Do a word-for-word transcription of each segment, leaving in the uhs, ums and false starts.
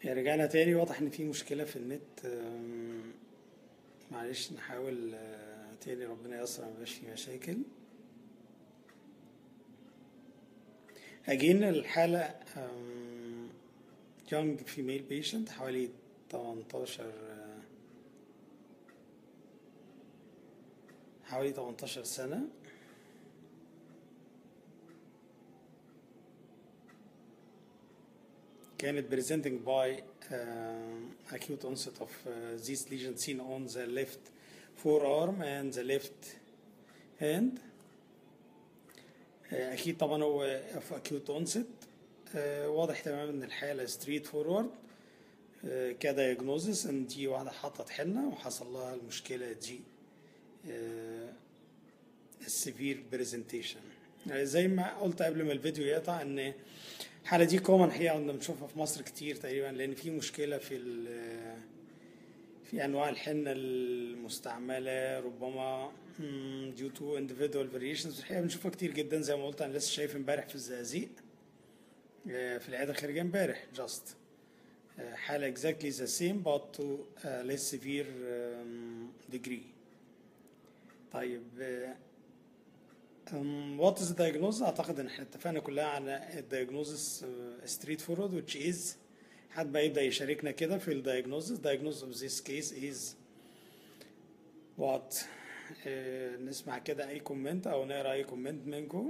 رجعنا تاني. واضح ان في مشكلة في النت. أم، معلش نحاول أه، تاني. ربنا ييسر ميبقاش في مشاكل. اجين الحالة أم، young female patient حوالي تمنتاشر أه، حوالي تمنتاشر سنة. كانت presenting by uh, acute onset of uh, this lesion seen on the left forearm and the left hand. uh, أكيد طبعا هو of acute onset. uh, واضح تماما إن الحالة straight forward uh, كdiagnosis إن دي واحدة حطت حنة وحصل لها المشكلة دي uh, severe presentation. uh, زي ما قلت قبل ما الفيديو يقطع إن الحالة دي كومن حقيقة كنا بنشوفها في مصر كتير تقريبا، لأن في مشكلة في في أنواع الحنة المستعملة ربما due to individual variations. الحقيقة بنشوفها كتير جدا. زي ما قلت أنا لسه شايف امبارح في الزقازيق في العيادة الخارجية امبارح just حالة exactly the same but to a less severe degree. طيب وات از diagnosis؟ اعتقد ان احنا اتفقنا كلها على الدايجنوزس ستريت فورورد which is حد بقى يبدا يشاركنا كده في الدايجنوزس. diagnosis of this case is what؟ اه نسمع كده اي كومنت او نقرا اي كومنت منكم.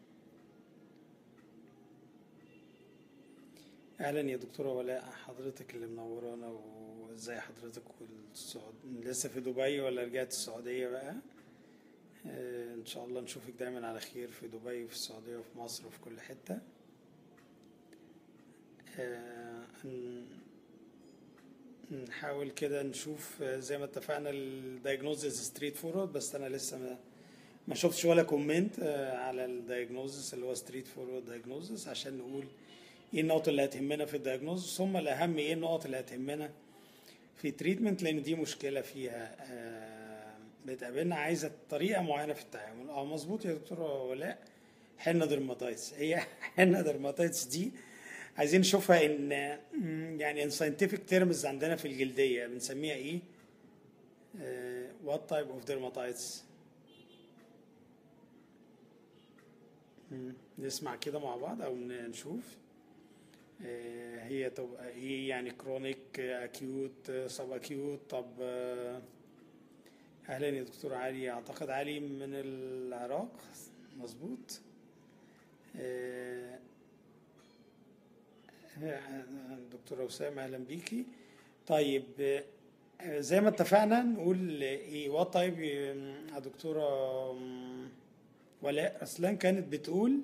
اهلا يا دكتوره ولاء، حضرتك اللي منورانا. وازاي حضرتك؟ والسعود لسه في دبي ولا رجعت السعوديه بقى؟ ان شاء الله نشوفك دايما على خير في دبي وفي السعودية وفي مصر وفي كل حتة. نحاول كده نشوف زي ما اتفقنا الدايجنوزيس ستريت فورورد، بس انا لسه ما ما شفتش ولا كومنت على الدايجنوزيس اللي هو ستريت فورورد دايجنوزيس عشان نقول ايه النقط اللي هتهمنا في الدايجنوزيس، ثم الاهم ايه النقط اللي هتهمنا في تريتمنت، لان دي مشكلة فيها بتقابلنا عايزه طريقه معينه في التعامل. اه مظبوط يا دكتوره ولاء، حنه درماتايتس. هي حنه درماتايتس دي عايزين نشوفها ان يعني ان ساينتفك تيرمز عندنا في الجلديه بنسميها ايه؟ وات تايب اوف درماتايتس؟ نسمع كده مع بعض او نشوف هي تبقى ايه يعني. كرونيك، اكيوت، سب اكيوت؟ طب اهلا يا دكتور علي. اعتقد علي من العراق مظبوط. دكتورة وسام اهلا بيكي. طيب زي ما اتفقنا نقول ايه وات طيب يا دكتورة ولاء رسلان كانت بتقول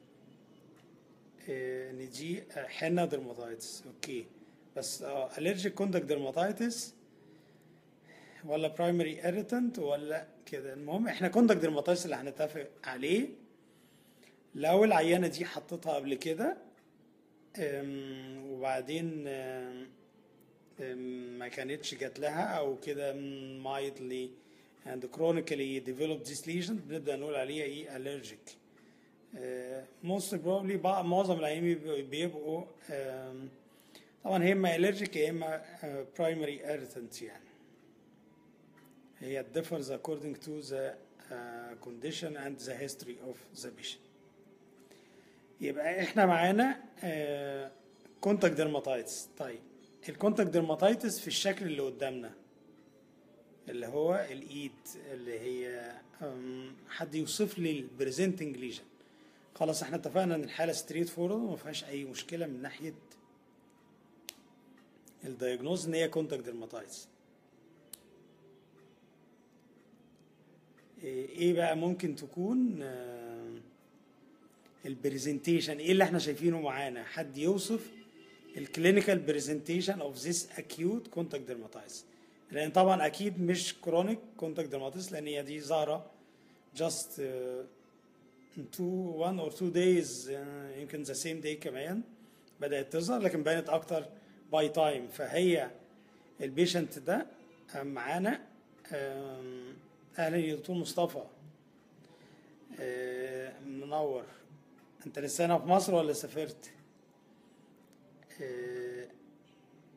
ان دي حنة درماتايتس. اوكي بس الرجيك كوندكت درماتايتس ولا برايمري اريتنت ولا كده؟ المهم احنا كوندكت درماتايتس اللي هنتفق عليه. لو العيانه دي حطيتها قبل كده وبعدين ما كانتش جات لها او كده mildly and chronically developed this lesion بنبدا نقول عليها ايه allergic. most probably معظم العيانين بيبقوا طبعا هي اما allergic يا اما primary irritant. يعني هي differs according to the uh, condition and the history of the patient. يبقى احنا معانا كونتاكت ديرماتايتس. طيب الكونتاكت ديرماتايتس في الشكل اللي قدامنا اللي هو الايد اللي هي حد يوصف لي البريزنتنج ليجن. خلاص احنا اتفقنا ان الحاله ستريت فورورد وما فيهاش اي مشكله من ناحيه الدايجنوز ان هي كونتاكت ديرماتايتس. ايه بقى ممكن تكون البرزنتيشن؟ ايه اللي احنا شايفينه معانا؟ حد يوصف الكلينيكال برزنتيشن اوف ذيس اكيوت كونتاكت ديرماتايتس، لان طبعا اكيد مش كرونيك كونتاكت ديرماتايتس لان هي دي ظاهره جاست تو one or two days يمكن ذا سيم داي كمان بدات تظهر، لكن بانت اكتر باي تايم. فهي البيشنت ده معانا. اهلا يا دكتور مصطفى، اه منور. انت لسه هنا في مصر ولا سافرت؟ اه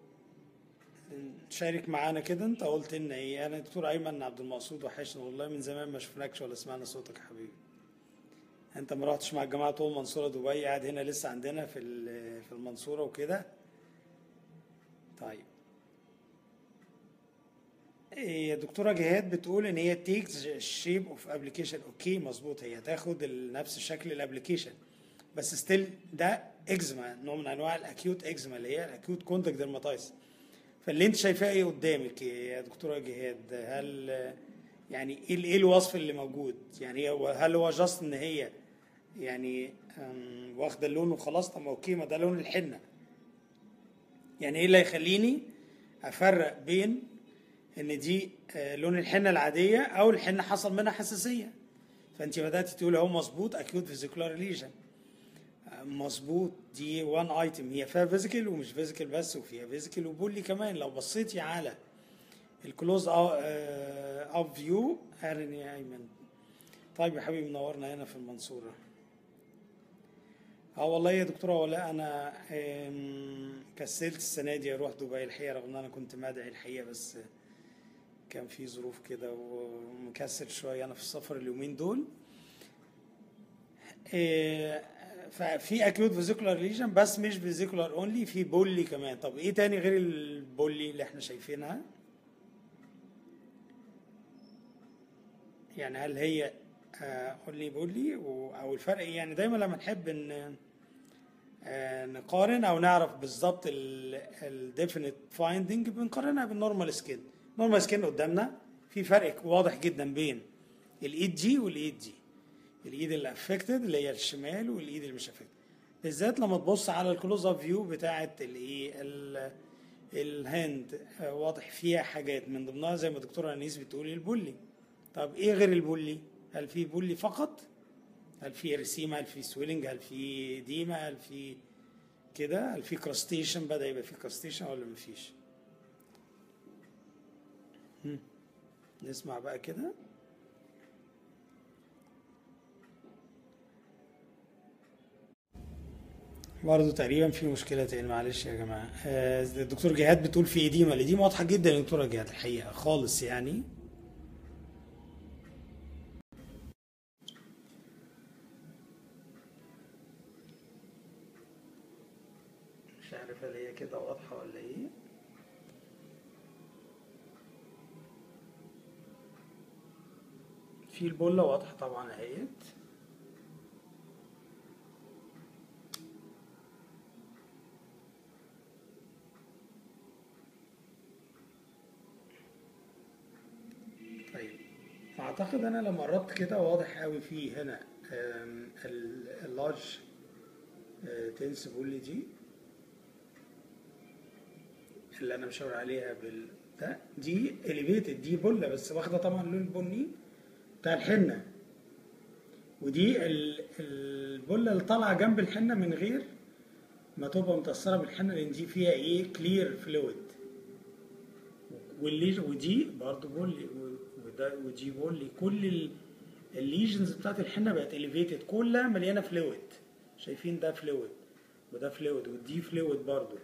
تشارك معانا كده. انت قلت لنا ايه؟ انا دكتور ايمن عبد المقصود، وحشنا والله من زمان ما شفناكش ولا سمعنا صوتك يا حبيبي. انت ما رحتش مع الجماعه طول المنصوره دبي، قاعد هنا لسه عندنا في في المنصوره وكده. طيب إيه، دكتوره جهاد بتقول ان هي تيكس شيب اوف ابلكيشن. اوكي مظبوط، هي تاخد نفس شكل الابلكيشن، بس ستيل ده اكزيما، نوع من انواع الاكيوت اكزيما اللي هي الاكيوت كونتاكت ديرماتايتس. فاللي انت شايفاه ايه قدامك يا دكتوره جهاد؟ هل يعني ايه ايه الوصف اللي موجود؟ يعني هل هو جاست ان هي يعني واخده اللون وخلاص؟ طب اوكي، ما ده لون الحنه. يعني ايه اللي هيخليني افرق بين ان دي لون الحنه العاديه او الحنه حصل منها حساسيه؟ فانت بدات تقول اهو مظبوط، اكيوت فيزيكولار ليجن مظبوط. دي وان ايتم، هي فيها فيزيكال ومش فيزيكال بس، وفيها فيزيكال وبولي كمان. لو بصيتي على الكلوز اوف فيو اهلا يا ايمن. طيب يا حبيبي منورنا هنا في المنصوره. اه والله يا دكتوره ولا انا كسلت السنه دي اروح دبي الحقيقه، رغم ان انا كنت مادعي الحقيقه، بس كان في ظروف كده ومكسل شويه انا في السفر اليومين دول. ففي اكيوت فيزيكولار ليجن، بس مش فيزيكولار اونلي، في بولي كمان. طب ايه تاني غير البولي اللي احنا شايفينها؟ يعني هل هي اونلي بولي او الفرق ايه؟ يعني دايما لما نحب ان نقارن او نعرف بالظبط الديفينيت فايندنج بنقارنها بالنورمال سكين. نورمال سكين قدامنا في فرق واضح جدا بين الايد جي والايد دي، الايد اللي افكتد اللي هي الشمال والايد اللي مش افكتد، بالذات لما تبص على الكلوز اب فيو بتاعه الايه الهاند، واضح فيها حاجات من ضمنها زي ما الدكتوره انيس بتقول البولي. طب ايه غير البولي؟ هل في بولي فقط؟ هل في رسيمه؟ هل في سويلنج؟ هل في ديما؟ هل في كده؟ هل في كراستيشن؟ بدا يبقى في كراستيشن ولا مفيش؟ نسمع بقى كده. برضه تقريبا في مشكلة تاني، معلش يا جماعة. آه الدكتور جهاد بتقول في إديمة. الإديمة واضحة جدا يا دكتورة جهاد الحقيقة خالص يعني. مش عارف هل هي كده واضحة ولا إيه. في البولة واضحة طبعا اهيت. طيب اعتقد انا لما قربت كده واضح قوي فيه هنا اللارج تنس بولي دي اللي انا مشاور عليها بال ده، دي اليفيتد، دي بولة بس واخده طبعا اللون البني بتاع الحنه، ودي البولة اللي طالعه جنب الحنه من غير ما تبقى متأثرة بالحنة، لأن دي فيها إيه؟ كلير فلويد. واللي ودي برضه بولي، وده ودي بولي. كل الليجنز بتاعت الحنة بقت إليفيتد، كلها مليانة فلويد. شايفين ده فلويد وده فلويد ودي فلويد برضه.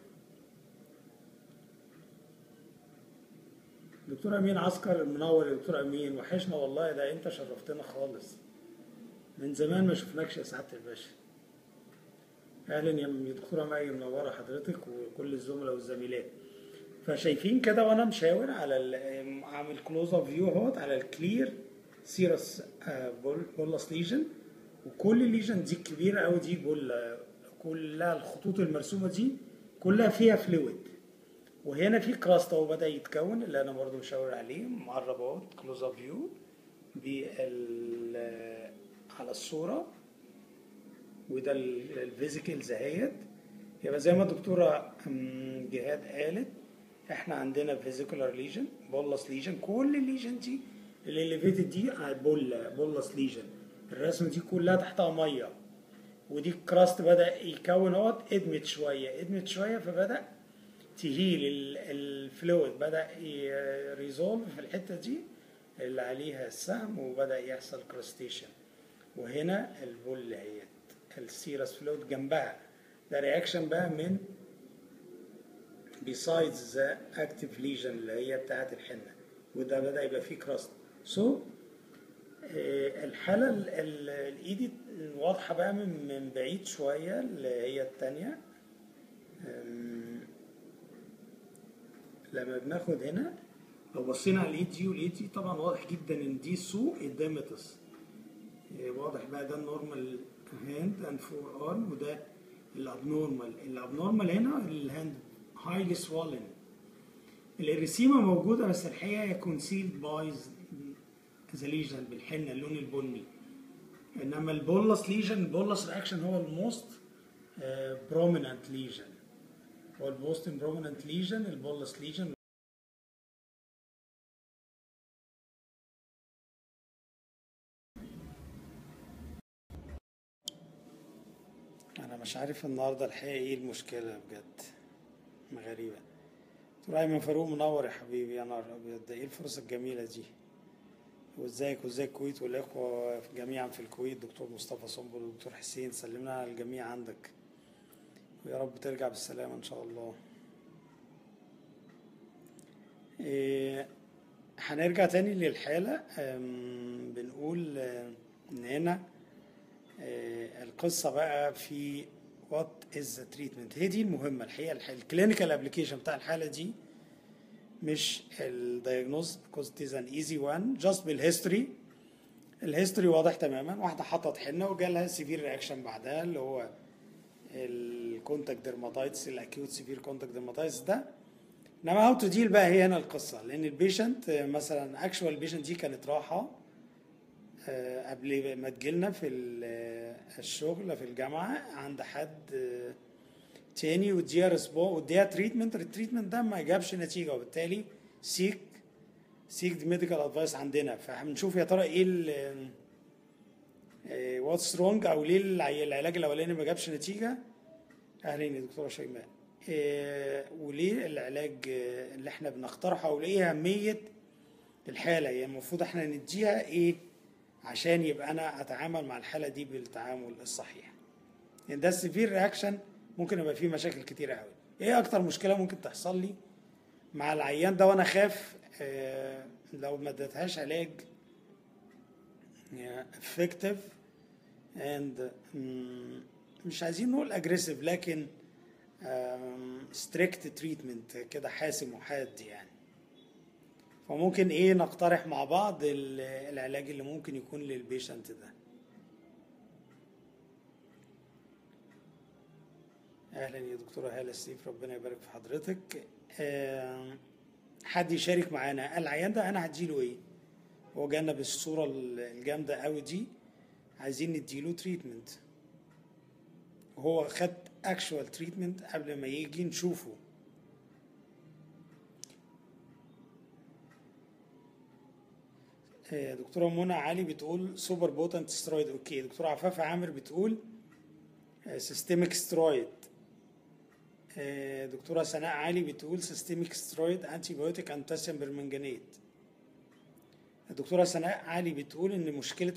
دكتور أمين عسكر منور يا دكتور أمين، وحشنا والله، ده أنت شرفتنا خالص، من زمان ما شفناكش يا سعادة الباشا. اهلا يا دكتوره مي، منوره حضرتك وكل الزملاء والزميلات. فشايفين كده وانا مشاور على عامل كلوز اب فيو اهوت على الكلير سيرس بولس ليجن، وكل الليجن دي الكبيره قوي دي بول، كلها الخطوط المرسومه دي كلها فيها فلويد، وهنا في كراست اهو بدا يتكون اللي انا برضو مشاور عليه مقرب اهوت كلوز اب فيو على الصوره، وده الفيزيكلز اهيت. يبقى زي ما الدكتوره جهاد قالت، احنا عندنا فيزيكولار ليجن، بولس ليجن، كل الليجن دي الليفيتد دي بول بولس ليجن، الرسمه دي كلها تحتها ميه، ودي الكراست بدا يكون اهوت، ادمت شويه ادمت شويه فبدا تهيل الفلويد، بدا يريزولف في الحته دي اللي عليها السهم، وبدا يحصل كراستيشن. وهنا البول هي السيرس فلويد جنبها، ده رياكشن بقى من besides the active lesion اللي هي بتاعة الحنة، وده بدأ يبقى فيه كراست. سو so, الحالة الإيدي واضحة بقى من من بعيد شوية اللي هي التانية. لما بناخد هنا لو بصينا على الايد دي والايد دي طبعا واضح جدا ان دي سوء الديماتس. واضح بقى ده النورمال هاند اند فور ارم، وده الابنورمال. الابنورمال هنا الهاند هايلي سوالن. الاريسيما موجوده بس الحقيقه هي كونسيلد باي ذا ليجن بالحنه اللون البني. انما البولس ليجن، البولس رياكشن هو الموست بروميننت ليجن، هو الموست بروميننت ليجن البولس ليجن. انا مش عارف النهارده الحقيقه ايه المشكله بجد، غريبه. دكتور ايمن فاروق منور يا حبيبي، يا نهار ابيض، ده ايه الفرصه الجميله دي. وازيك وازاي الكويت والاخوه جميعا في الكويت، دكتور مصطفى صنبل والدكتور حسين، سلمنا على الجميع عندك ويا رب ترجع بالسلامه ان شاء الله. إيه هنرجع تاني للحاله. بنقول ان هنا إيه القصه بقى في وات از ذا تريتمنت، هي دي المهمه الحقيقه. الكلينيكال ابلكيشن بتاع الحاله دي مش الدايجنوز because it is an easy one. just بالهيستوري، الهيستوري واضح تماما، واحده حطت حنه وجالها سيفير رياكشن بعدها اللي هو الكونتاكت ديرماتايتس، الاكيوت سيفير كونتاكت ديرماتايتس ده. انما هاو تو ديل بقى هي هنا القصه، لان البيشنت مثلا اكشوال البيشنت دي كانت راحه قبل ما تجيلنا في الشغل في الجامعه عند حد تاني واديها ريسبون واديها تريتمنت، التريتمنت ده ما جابش نتيجه، وبالتالي سيك سيك ميديكال ادفايس عندنا. فهنشوف يا ترى ايه واتس رونج او ليه العلاج الاولاني ما جابش نتيجه. اهلا يا دكتوره شيماء. إيه وليه العلاج اللي احنا بنقترحه او ليه اهميه الحاله، يعني المفروض احنا نديها ايه عشان يبقى انا اتعامل مع الحاله دي بالتعامل الصحيح. يعني ده السيفير رياكشن ممكن يبقى فيه مشاكل كتيره قوي. ايه اكتر مشكله ممكن تحصل لي مع العيان ده وانا خاف آه لو ما اديتهاش علاج effective and مش عايزين نقول aggressive لكن strict treatment كده حاسم وحاد يعني. فممكن ايه نقترح مع بعض العلاج اللي ممكن يكون للبيشنت ده. اهلا يا دكتوره هاله السيف، ربنا يبارك في حضرتك. أه حد يشارك معانا العيان ده انا هديله ايه؟ هو جانا بالصوره الجامده قوي دي، عايزين نديله تريتمنت، وهو خد اكشوال تريتمنت قبل ما يجي نشوفه. أه دكتوره منى علي بتقول سوبر بوتنت سترويد. اوكي. دكتوره عفافه عامر بتقول سيستميك سترويد. دكتورة سناء علي بتقول سيستميك سترويد انتي بايوتيك انتاسيوم برمنجانيت. الدكتورة سناء علي بتقول ان مشكلة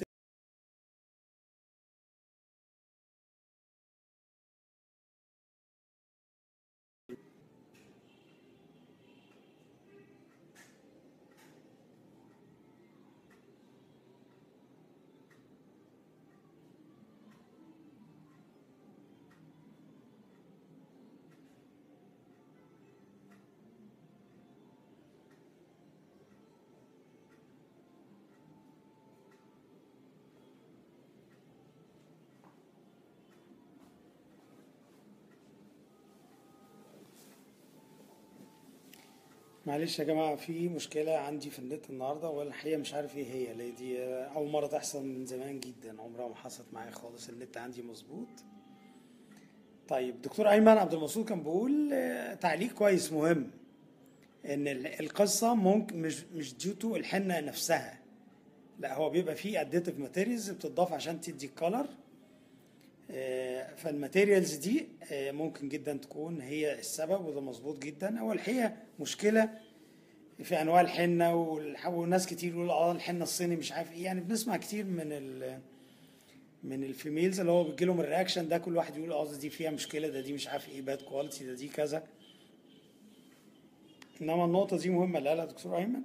معلش يا جماعة في مشكلة عندي في النت النهاردة، والحقيقة مش عارف ايه هي، لأن دي أول مرة تحصل من زمان جدا، عمرها ما حصلت معايا خالص. النت عندي مظبوط. طيب دكتور أيمن عبد المنصور كان بيقول تعليق كويس مهم، إن القصة ممكن مش مش ديوتو الحنة نفسها، لا هو بيبقى فيه اديتيف ماتيريالز بتضاف عشان تدي كولر. فالماتيريالز دي ممكن جدا تكون هي السبب، وده مظبوط جدا. هو الحقيقه مشكله في انواع الحنه، وناس كتير يقول اه الحنه الصيني مش عارف ايه، يعني بنسمع كتير من ال من الفيميلز اللي هو بيجي لهم الرياكشن ده، كل واحد يقول اه دي فيها مشكله، ده دي مش عارف ايه باد كواليتي، ده دي كذا. انما النقطه دي مهمه اللي قالها دكتور ايمن.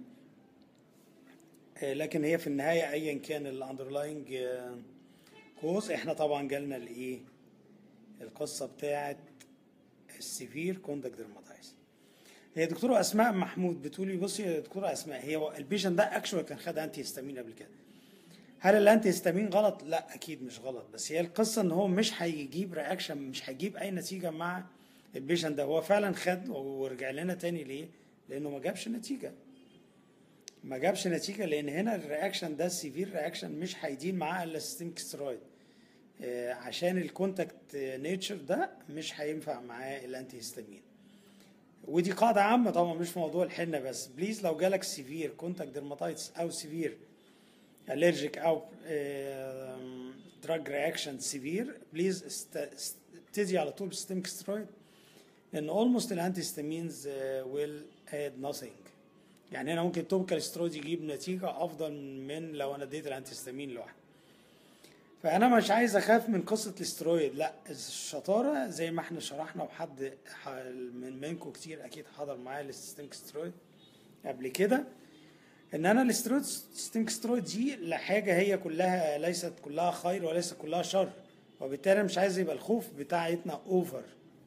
لكن هي في النهايه ايا كان الاندرلاينج كوز، احنا طبعا جالنا الايه القصه بتاعه السيفير كوندكت ديرماتايتس. هي دكتوره اسماء محمود بتقولي بصي يا دكتوره اسماء، هي البيشنت ده اكشوال كان خد انتي هيستامين قبل كده، هل الانتي هيستامين غلط؟ لا اكيد مش غلط، بس هي القصه ان هو مش هيجيب رياكشن، مش هيجيب اي نتيجه مع البيشنت ده. هو فعلا خد ورجع لنا تاني ليه؟ لانه ما جابش نتيجه. ما جابش نتيجه لان هنا الرياكشن ده السيفير رياكشن مش هيدين معاه الا سيستميك ستيرويد، آه عشان الكونتاكت نيتشر ده مش هينفع معاه الانتي هيستامين. ودي قاعده عامه طبعا مش في موضوع الحنه بس. بليز لو جالك سيفير كونتاكت ديرماتايتس او سيفير allergic او drug reaction severe، بليز ابتدي على طول بسيستميك ستيرويد، لان almost الانتيستامينز will add nothing. يعني هنا ممكن توبيكال ستيرويد يجيب نتيجه افضل من لو انا اديت الانتيستامين لوحده. فانا مش عايز اخاف من قصه الاسترويد، لا الشطاره زي ما احنا شرحنا، وحد من منكم كتير اكيد حضر معايا السيستميك ستيرويد قبل كده، ان انا الاسترويد سيستميك ستيرويد دي لحاجه هي كلها ليست كلها خير وليست كلها شر، وبالتالي مش عايز يبقى الخوف بتاعتنا اوفر.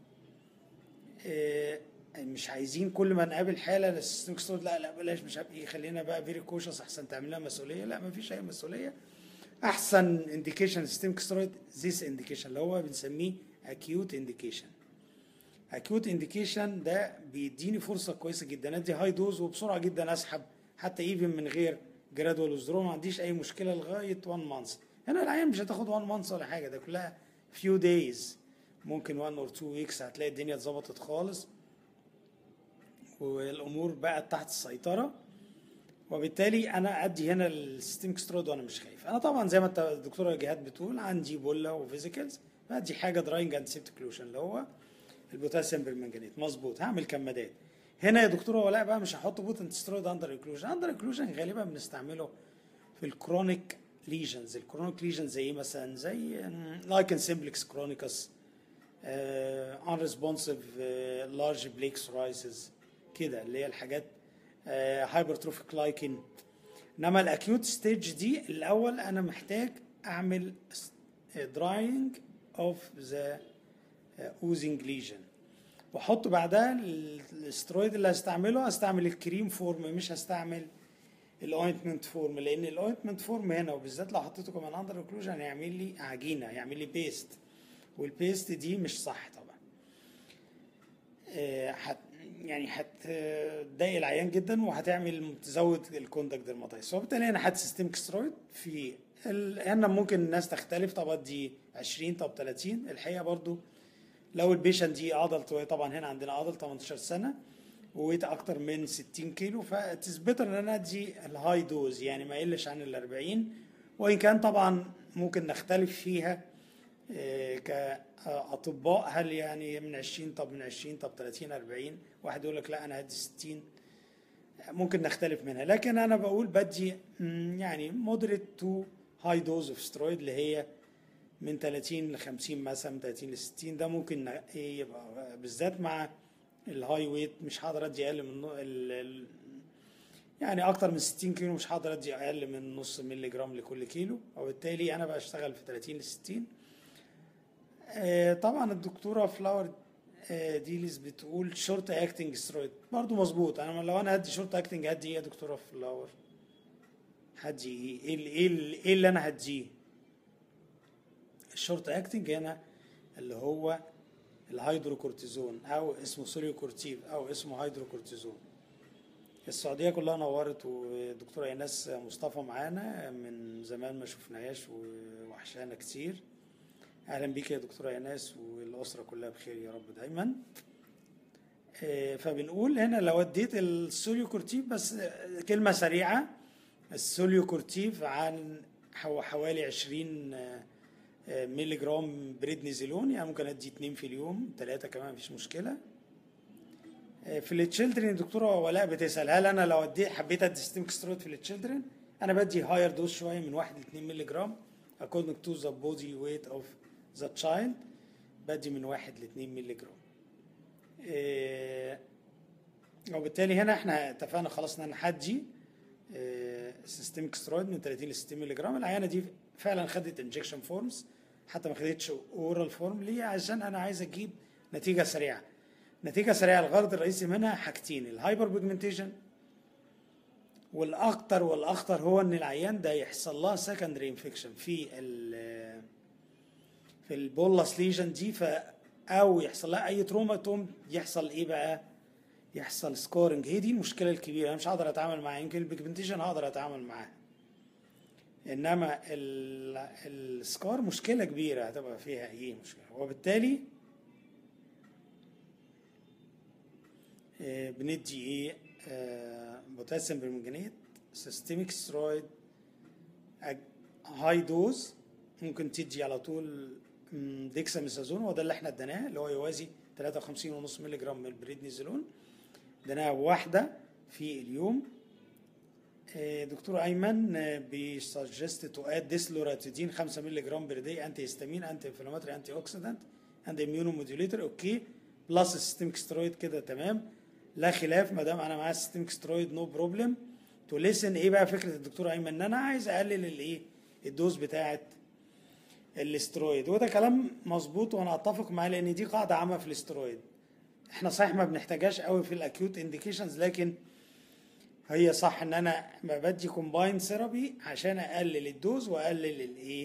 إيه مش عايزين كل ما نقابل حاله للسيستميك ستيرويد لا لا بلاش مش عارف ايه، خلينا بقى فيري كوشس احسن تعمل لها مسؤوليه. لا مفيش اي مسؤوليه. احسن انديكيشن سيستميك ستيرويد ذيس انديكيشن اللي هو بنسميه اكيوت انديكيشن. اكيوت انديكيشن ده بيديني فرصه كويسه جدا ادي هاي دوز وبسرعه جدا اسحب حتى ايفن من غير جرادوال وزدرو، ما عنديش اي مشكله لغايه واحد مانث. هنا العيان مش هتاخد واحد مانث ولا حاجه، ده كلها فيو دايز، ممكن واحد اور اتنين ويكس هتلاقي الدنيا اتظبطت خالص والامور بقت تحت السيطره. وبالتالي انا ادي هنا السيستميك ستيرويد وانا مش خايف. انا طبعا زي ما الدكتوره جهاد بتقول عندي بولا وفيزيكلز، فادي حاجه دراينج اند سيبتيكلوشن اللي هو البوتاسيوم بالمنجنيت مظبوط، هعمل كمادات. هنا يا دكتوره ولاء بقى مش هحط بوتنت ستيرويد اندر انكلوجن. اندر انكلوجن غالبا بنستعمله في الكرونيك ليجنز. الكرونيك ليجنز زي مثلا زي لايكن سيمبلكس كرونيكس، ان ريسبونسيف لارج بليك سورايسز كده، اللي هي الحاجات هايبرتروفيك لايكن. انما الاكيوت ستيج دي الاول انا محتاج اعمل دراينج اوف ذا اوزنج ليجن، واحط بعدها الاسترويد اللي هستعمله هستعمل الكريم فورم مش هستعمل الاوينتمنت فورم، لان الاوينتمنت فورم هنا وبالذات لو حطيته كمان اندر انكلوجن هيعمل لي عجينه، هيعمل لي بيست، والبيست دي مش صح طبعا. حت يعني هتضايق العيان جدا وهتعمل تزود الكوندكت ديرماتايتس. وبالتالي انا حاطط سيستميك سترويد في هنا. ممكن الناس تختلف، طب ادي عشرين طب تلاتين. الحقيقه برضو لو البيشنت دي ادلت، طبعا هنا عندنا ادلت تمنتاشر سنه وويت اكتر من ستين كيلو، فتثبت ان انا ادي الهاي دوز يعني ما يقلش عن ال أربعين، وان كان طبعا ممكن نختلف فيها كاطباء، هل يعني من عشرين طب من عشرين طب تلاتين أربعين، واحد يقول لك لا انا هدي ستين، ممكن نختلف منها. لكن انا بقول بدي يعني مودريت تو هاي دوز اوف سترويد اللي هي من تلاتين ل خمسين مثلا، من تلاتين ل ستين، ده ممكن يبقى بالذات مع الهاي ويت مش هقدر ادي اقل من ال ال يعني اكتر من ستين كيلو مش هقدر ادي اقل من نص مللي جرام لكل كيلو، وبالتالي انا بشتغل في تلاتين ل ستين. آه طبعا الدكتوره فلاور آه ديليز بتقول شورت اكتنج سترويد، برضو مظبوط. انا لو انا هدي شورت اكتنج هدي ايه يا دكتوره فلاور؟ هدي ايه ايه ايه اللي انا هديه؟ الشورت اكتنج هنا اللي هو الهيدروكورتيزون او اسمه سوليوكورتيف او اسمه هيدروكورتيزون. السعوديه كلها نورت، ودكتوره ايناس مصطفى معانا من زمان ما شفناهاش ووحشانا كتير. اهلا بيك يا دكتوره ايناس والاسره كلها بخير يا رب دايما. فبنقول هنا لو اديت السوليوكورتيف بس كلمه سريعه، السوليوكورتيف عن حوالي عشرين مللي جرام بريدنيزولون، يعني ممكن ادي اتنين في اليوم، ثلاثة كمان مفيش مشكلة. في التشيلدرن الدكتورة ولاء بتسأل هل انا لو ادي حبيت ادي سيستميك ستيرويد في التشيلدرن، انا بدي هاير دوز شوية من واحد ل اتنين مللي جرام according to the body weight of the child، بدي من واحد ل اتنين مللي جرام. وبالتالي هنا احنا اتفقنا خلاص ان انا هدي سيستميك سترويد من ثلاثين ل ستين مللي جرام. العيانه دي فعلا خدت انجكشن فورمز، حتى ما خدتش اورال فورم. ليه؟ عشان انا عايز اجيب نتيجه سريعه. نتيجه سريعه الغرض الرئيسي منها حاجتين: الهايبر بيجمنتيشن، والاخطر والاخطر هو ان العيان ده يحصل لها سكندري انفكشن في ال في البولس ليجن دي، ف او يحصل لها اي تروما، تقوم يحصل ايه بقى؟ يحصل سكورنج. هي دي المشكله الكبيره، انا مش هقدر اتعامل معاها. يمكن البيجمنتيشن هقدر اتعامل معاها، انما السكار مشكله كبيره هتبقى فيها ايه مشكله. وبالتالي آه بندي ايه؟ آه بوتاسيوم برمنجانيت سيستميك سترويد هاي دوز. ممكن تدي على طول ديكساميثازون، وده اللي احنا اديناه، اللي هو يوازي ثلاثة وخمسين ونص مللي جرام من البريدنيزولون. اديناها واحده في اليوم. دكتور ايمن بيسجست تو اد ديسلوراتيدين خمسة مللي جرام بير داي، انتي هيستامين، انتي انفلاماتوري، انتي اوكسيدانت، اند اميونو موديوليتر. اوكي، بلس سيستميك سترويد، كده تمام، لا خلاف. ما دام انا معايا سيستميك سترويد نو بروبلم تو ليسن. ايه بقى فكره الدكتور ايمن؟ ان انا عايز اقلل الايه؟ الدوز بتاعه الاسترويد. وده كلام مظبوط وانا اتفق معاه، لان دي قاعده عامه في الاسترويد. احنا صحيح ما بنحتاجهاش قوي في الاكيوت انديكيشنز، لكن هي صح ان انا ما بدي كومباين ثيرابي عشان اقلل الدوز واقلل الايه؟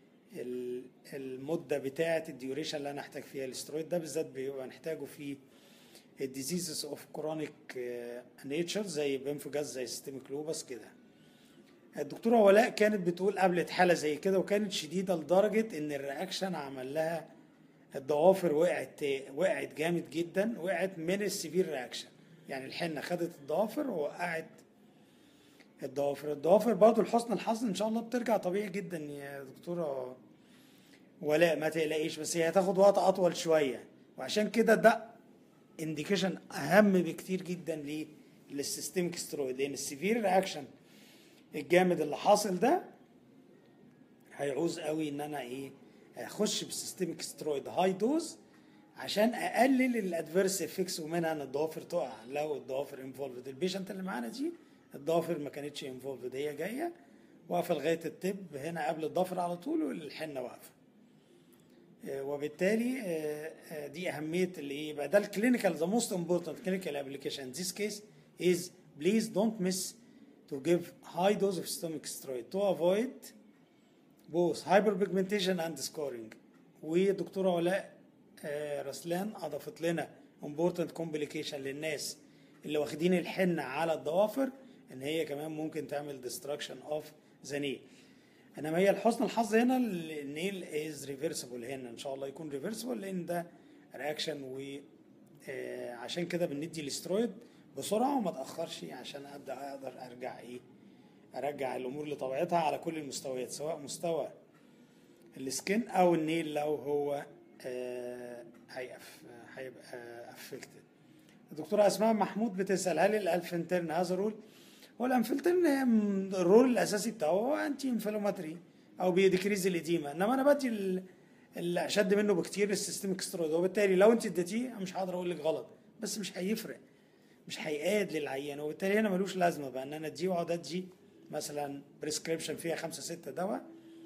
المده بتاعه الديوريشن اللي انا احتاج فيها الاسترويد. ده بالذات بيبقى نحتاجه في الديزيزز اوف كرونيك نيتشر زي بنفجاز، زي سيستميك لوبس كده. الدكتوره ولاء كانت بتقول قابلت حاله زي كده وكانت شديده لدرجه ان الرياكشن عمل لها الضوافر وقعت وقعت جامد جدا، وقعت من السيفير رياكشن. يعني الحنه خدت الضوافر ووقعت الضوافر. الضوافر برضه لحسن الحظ ان شاء الله بترجع طبيعي جدا يا دكتوره ولاء، ما تقلقيش، بس هي هتاخد وقت اطول شويه. وعشان كده ده انديكيشن اهم بكتير جدا للسيستميك سترويد، لان السيفير رياكشن الجامد اللي حاصل ده هيعوز قوي ان انا ايه؟ اخش بسيستميك سترويد هاي دوز عشان اقلل الادفيرس افكتس، ومنها ان الضوافر تقع. لو الضوافر انفولفد، البيشنت اللي معانا دي الضوافر ما كانتش انفولفد، هي جايه واقفه لغايه التب هنا قبل الضفر على طول، والحنه واقفه. وبالتالي دي اهميه اللي ايه بقى. ده الكلينيكال، ذا موست امبورتنت كلينيكال ابلكيشن ان ذيس كيس از بليز دونت مس to give high dose of systemic steroid to avoid both hyperpigmentation and scarring. ودكتوره ولاء رسلان اضافت لنا important complication للناس اللي واخدين الحنه على الضوافر، ان هي كمان ممكن تعمل destruction of the nail. انما هي لحسن الحظ هنا النيل از ريفرسبل، هنا ان شاء الله يكون ريفرسبل، لان ده رياكشن. وعشان كده بندي الاسترويد بسرعه وما تاخرش عشان ابدا اقدر ارجع ايه؟ ارجع الامور لطبيعتها على كل المستويات، سواء مستوى السكين او النيل لو هو آه هيقف هيبقى افكتد. الدكتوره اسماء محمود بتسال هل الانفلترن هذا رول؟ هو الانفلترن الرول الاساسي بتاعه هو انتي انفلاماتري او بيديكريز الاديمه، انما انا بدي اللي اشد منه بكتير السيستميك سترويد. وبالتالي لو انت اديتيه مش هقدر اقول لك غلط، بس مش هيفرق، مش هيقاد للعيان. وبالتالي هنا ملوش لازمه بقى ان انا اديه واقعد ادي مثلا بريسكريبشن فيها خمسه سته دواء.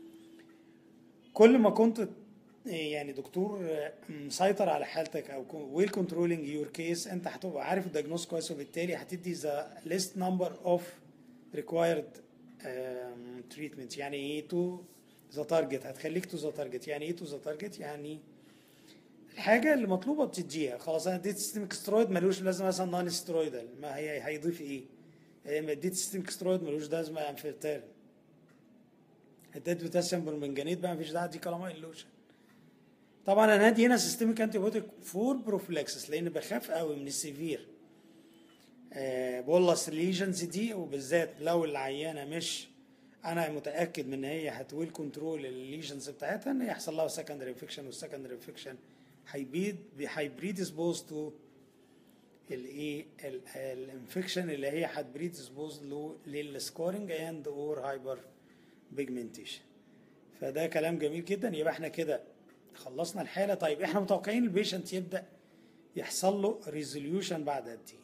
كل ما كنت يعني دكتور مسيطر على حالتك او ويل كنترولينج يور كيس، انت هتبقى عارف الدياجنوز كويس، وبالتالي هتدي ذا ليست نمبر اوف ريكوايرد تريتمنت. يعني ايه تو ذا تارجت؟ هتخليك تو ذا تارجت. يعني ايه تو ذا تارجت؟ يعني الحاجه اللي مطلوبه بتديها. خلاص انا اديت سيستميك سترويد ملوش لازمه مثلا نون سترويدال، ما هي هيضيف ايه؟ اديت سيستميك سترويد ملوش لازمه انفلترن. اديت بوتاسيوم برمنجانيت بقى مفيش داعي دي كلامين لوشن. طبعا انا هدي هنا سيستميك انتي بيوتيك فور بروفلاكسس، لان بخاف قوي من السيفير آه بولس ليجنز دي، وبالذات لو العيانه مش انا متاكد من ان هي هتويل كنترول الليجنز بتاعتها، ان يحصل لها سكندري انفكشن، والسكندري انفكشن هيبيد هيبريدسبوز تو الايه الانفكشن اللي هي هتبريدسبوز له للسكورنج اند اور هايبر بيجمنتيشن. فده كلام جميل جدا. يبقى احنا كده خلصنا الحاله. طيب احنا متوقعين البيشنت يبدا يحصل له ريزوليوشن بعد قد ايه؟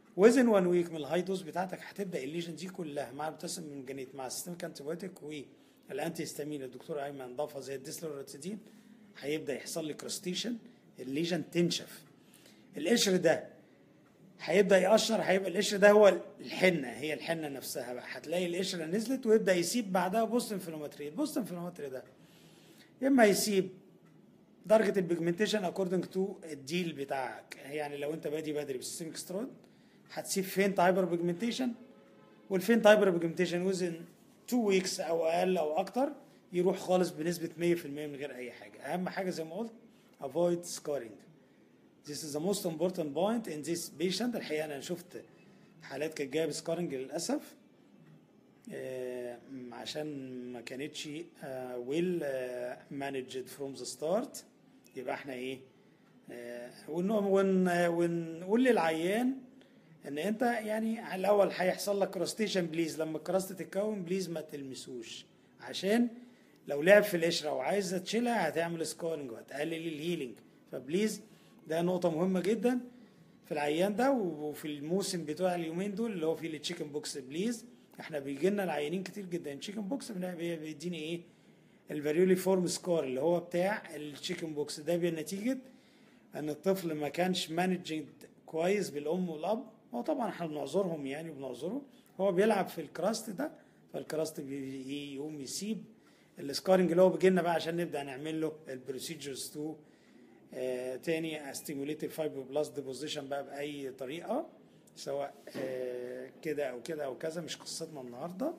وزن وان ويك من الهاي دوز بتاعتك هتبدا الليجن دي كلها مع البوتاسيوم المنجنيت مع السيستميك انتيبيوتيك والانتي هيستامين الدكتور ايمن ضافها زي الديسلوراتيدين، هيبدا يحصل لك كراستيشن، الليجن تنشف. القشر ده هيبدا يقشر، هيبقى القشر ده هو الحنه، هي الحنه نفسها بقى، هتلاقي القشره نزلت ويبدا يسيب بعدها بوست انفلاماتري. البوست انفلاماتري ده اما يسيب درجه البيجمنتيشن اكوردنج تو الديل بتاعك، يعني لو انت بادي بدري بالسيستميك سترويد هتسيب فين هايبر بيجمنتيشن، والفين هايبر بيجمنتيشن وزن اتنين ويكس او اقل او اكتر يروح خالص بنسبه مية في المية من غير اي حاجه. اهم حاجه زي ما قلت avoid scarring. This is the most important point in this patient. الحقيقه انا شفت حالات كانت جايه بسكارنج للاسف آه عشان ما كانتش آه ويل مانجد فروم ذا ستارت. يبقى احنا ايه آه ونقول للعيان ان انت يعني الاول هيحصل لك كراستيشن، بليز لما الكراست تتكون بليز ما تلمسوش، عشان لو لعب في القشره وعايزه تشيلها هتعمل سكارنج وهتقلل الهيلينج. فبليز ده نقطه مهمه جدا في العيان ده وفي الموسم بتوع اليومين دول اللي هو فيه التشيكن بوكس. بليز احنا بيجي لنا العيانين كتير جدا تشيكن بوكس بيديني ايه الفاريولي فورم سكار اللي هو بتاع التشيكن بوكس ده بنتيجه ان الطفل ما كانش مانجد كويس بالام والاب. هو طبعا احنا بنعذرهم يعني بنعذره، هو بيلعب في الكراست ده، فالكراست بيقوم يسيب السكارنج اللي هو بيجي لنا بقى عشان نبدا نعمل له البروسيجرز تو آه تاني ستيموليتيف فايبروبلاست ديبوزيشن بقى باي طريقه، سواء آه كده او كده او كذا، مش قصتنا النهارده.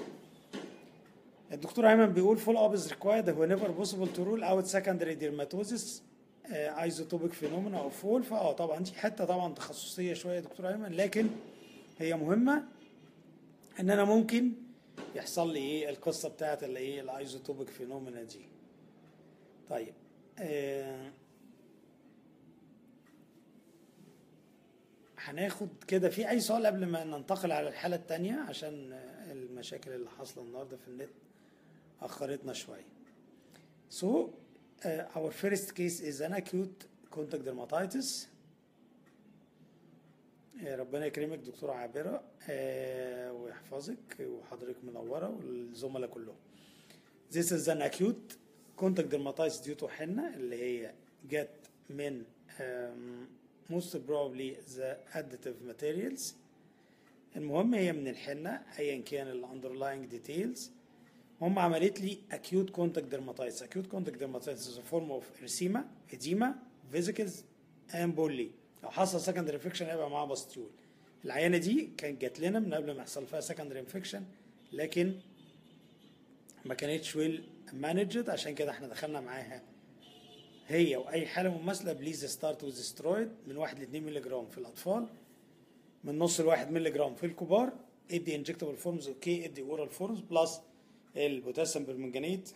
الدكتور ايمن بيقول فول اب از ريكوايرد whenever possible to rule out secondary dermatosis ايزوتوبيك فينومينا او فول. فاه طبعا دي حته طبعا تخصصيه شويه يا دكتور ايمن، لكن هي مهمه ان انا ممكن يحصل لي ايه القصه بتاعت اللي ايه الايزوتوبيك فينومينا دي. طيب آه هناخد كده في اي سؤال قبل ما ننتقل على الحاله الثانيه عشان المشاكل اللي حاصله النهارده في النت اخرتنا شويه. So uh, our first case is an acute contact dermatitis. uh, ربنا يكرمك دكتورة عابرة uh, ويحفظك وحضرتك منورة والزملاء كلهم. This is an acute contact dermatitis due to حنة اللي هي جت من um, most probably the additive materials. المهم هي من الحنة ايا كان ال underlying details. هم عملت لي acute contact dermatitis. acute contact dermatitis is a form of erythema, edema, vesicles and bully. لو حصل secondary infection هيبقى معاها باستيول. العيانه دي كانت جات لنا من قبل ما يحصل فيها secondary infection، لكن ما كانتش ويل مانجد، عشان كده احنا دخلنا معاها هي واي حاله مماثله بليز ستارت وذ سترويد من واحد ل اتنين مللي جرام في الاطفال، من نص ل واحد مللي جرام في الكبار. ادي انجكتبل فورمز اوكي، ادي اورال فورمز بلس البوتاسيوم بالمنجنيت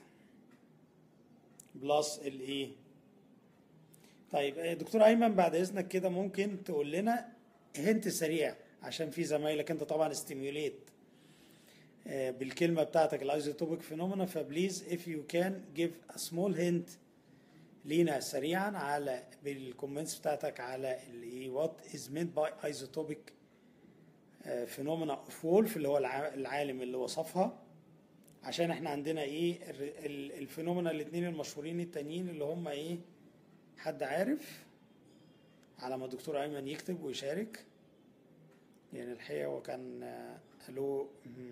بلس الايه. طيب دكتور ايمن بعد اذنك كده ممكن تقول لنا هنت سريع عشان في زمايلك انت طبعا استيميوليت بالكلمه بتاعتك الايزوتوبيك فينومينا، فبليز if you can give a small hint لينا سريعا على بالكومنتس بتاعتك على الايه what is meant by isotopic phenomena of Wolff اللي هو العالم اللي وصفها، عشان احنا عندنا ايه الفينومينا الاثنين المشهورين التانيين اللي هم ايه. حد عارف على ما الدكتور ايمن يكتب ويشارك؟ يعني الحقيقه هو كان له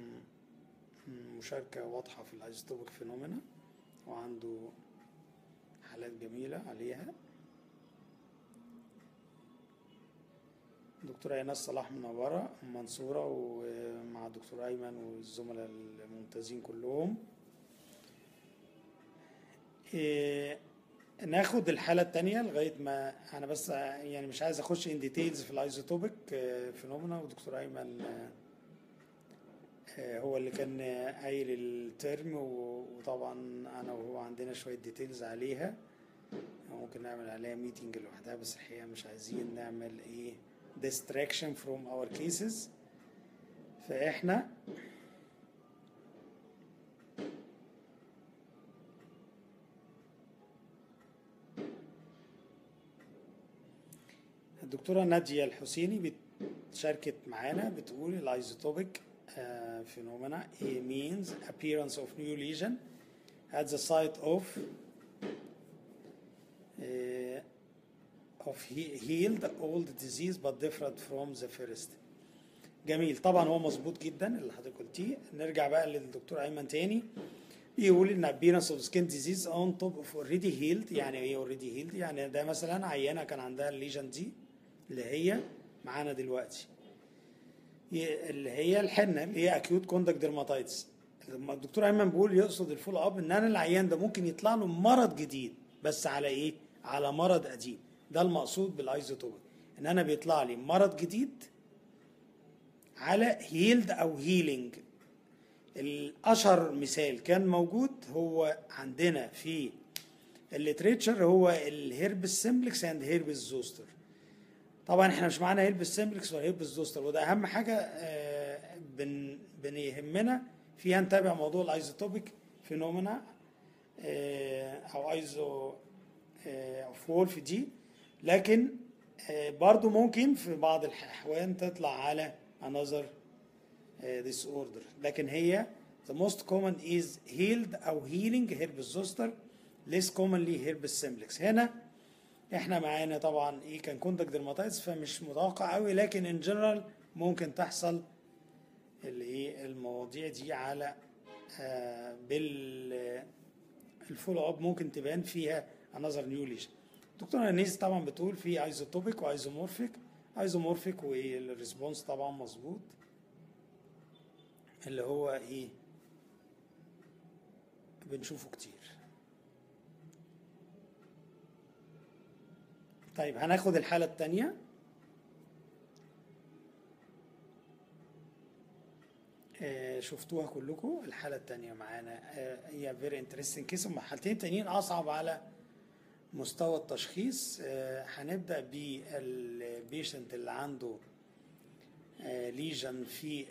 مشاركه واضحه في الايزوتوبيك فينومينا وعنده حالات جميله عليها. دكتورة ايناس صلاح منوره منصوره ومع الدكتور ايمن والزملاء الممتازين كلهم. إيه ناخد الحالة التانية لغاية ما انا بس يعني مش عايز اخش ان ديتيلز في الايزوتوبيك فينومينا، ودكتور ايمن هو اللي كان قايل الترم، وطبعا انا وهو عندنا شوية ديتيلز عليها ممكن نعمل عليها ميتنج لوحدها، بس الحقيقة مش عايزين نعمل ايه distraction from our cases. فاحنا الدكتورة نادية الحسيني شاركت معانا بتقول الايزوتوبيك phenomena means appearance of new lesion at the site of uh, of healed old disease but different from the first. جميل، طبعا هو مظبوط جدا اللي حضرتك قلتيه. نرجع بقى للدكتور ايمن تاني، بيقول ان appearance of skin disease on top of already healed. يعني ايه already healed؟ يعني ده مثلا عيانه كان عندها الليجن دي اللي هي معانا دلوقتي، اللي هي الحنه اللي هي acute contact dermatitis. لما الدكتور ايمن بيقول يقصد الفول اب ان انا العيان ده ممكن يطلع له مرض جديد بس على ايه؟ على مرض قديم. ده المقصود بالايزوتوبيك، ان انا بيطلع لي مرض جديد على هيلد او هيلينج. الاشهر مثال كان موجود هو عندنا في الليتريتشر هو الهيربس سيمبلكس اند هيربس زوستر. طبعا احنا مش معانا هيربس سيمبلكس ولا هيربس زوستر، وده اهم حاجه آه بن بنهمنا فيها نتابع موضوع الايزوتوبيك فينومينا آه او ايزو آه اوف وولف دي. لكن آه برضو ممكن في بعض الاحوال تطلع على another disorder، لكن هي the most common is healed أو healing herpes zoster، less commonly herpes simplex. هنا احنا معانا طبعا ايه كان كونتاكت dermatitis فمش متوقع قوي، لكن in general ممكن تحصل الايه المواضيع دي على آه بال الفولو اب ممكن تبان فيها another new lesion. دكتور انيس طبعا بتقول في ايزوتوبيك وايزومورفيك. ايزومورفيك والريسبونس طبعا مظبوط، اللي هو ايه بنشوفه كتير. طيب هناخد الحالة التانية. آه شفتوها كلكم. الحالة التانية معانا آه هي فيري انترستنج كيس. هم حالتين تانيين أصعب على مستوى التشخيص. آه هنبدأ بالبيشنت اللي عنده آه ليجن في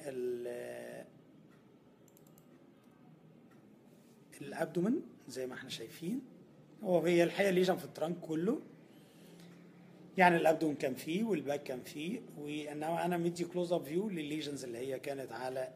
الابدومن زي ما احنا شايفين. هو هي الحقيقه ليجن في الترانك كله، يعني الابدومن كان فيه والباك كان فيه، وانما انا مدي كلوز اب فيو للليجنز اللي هي كانت على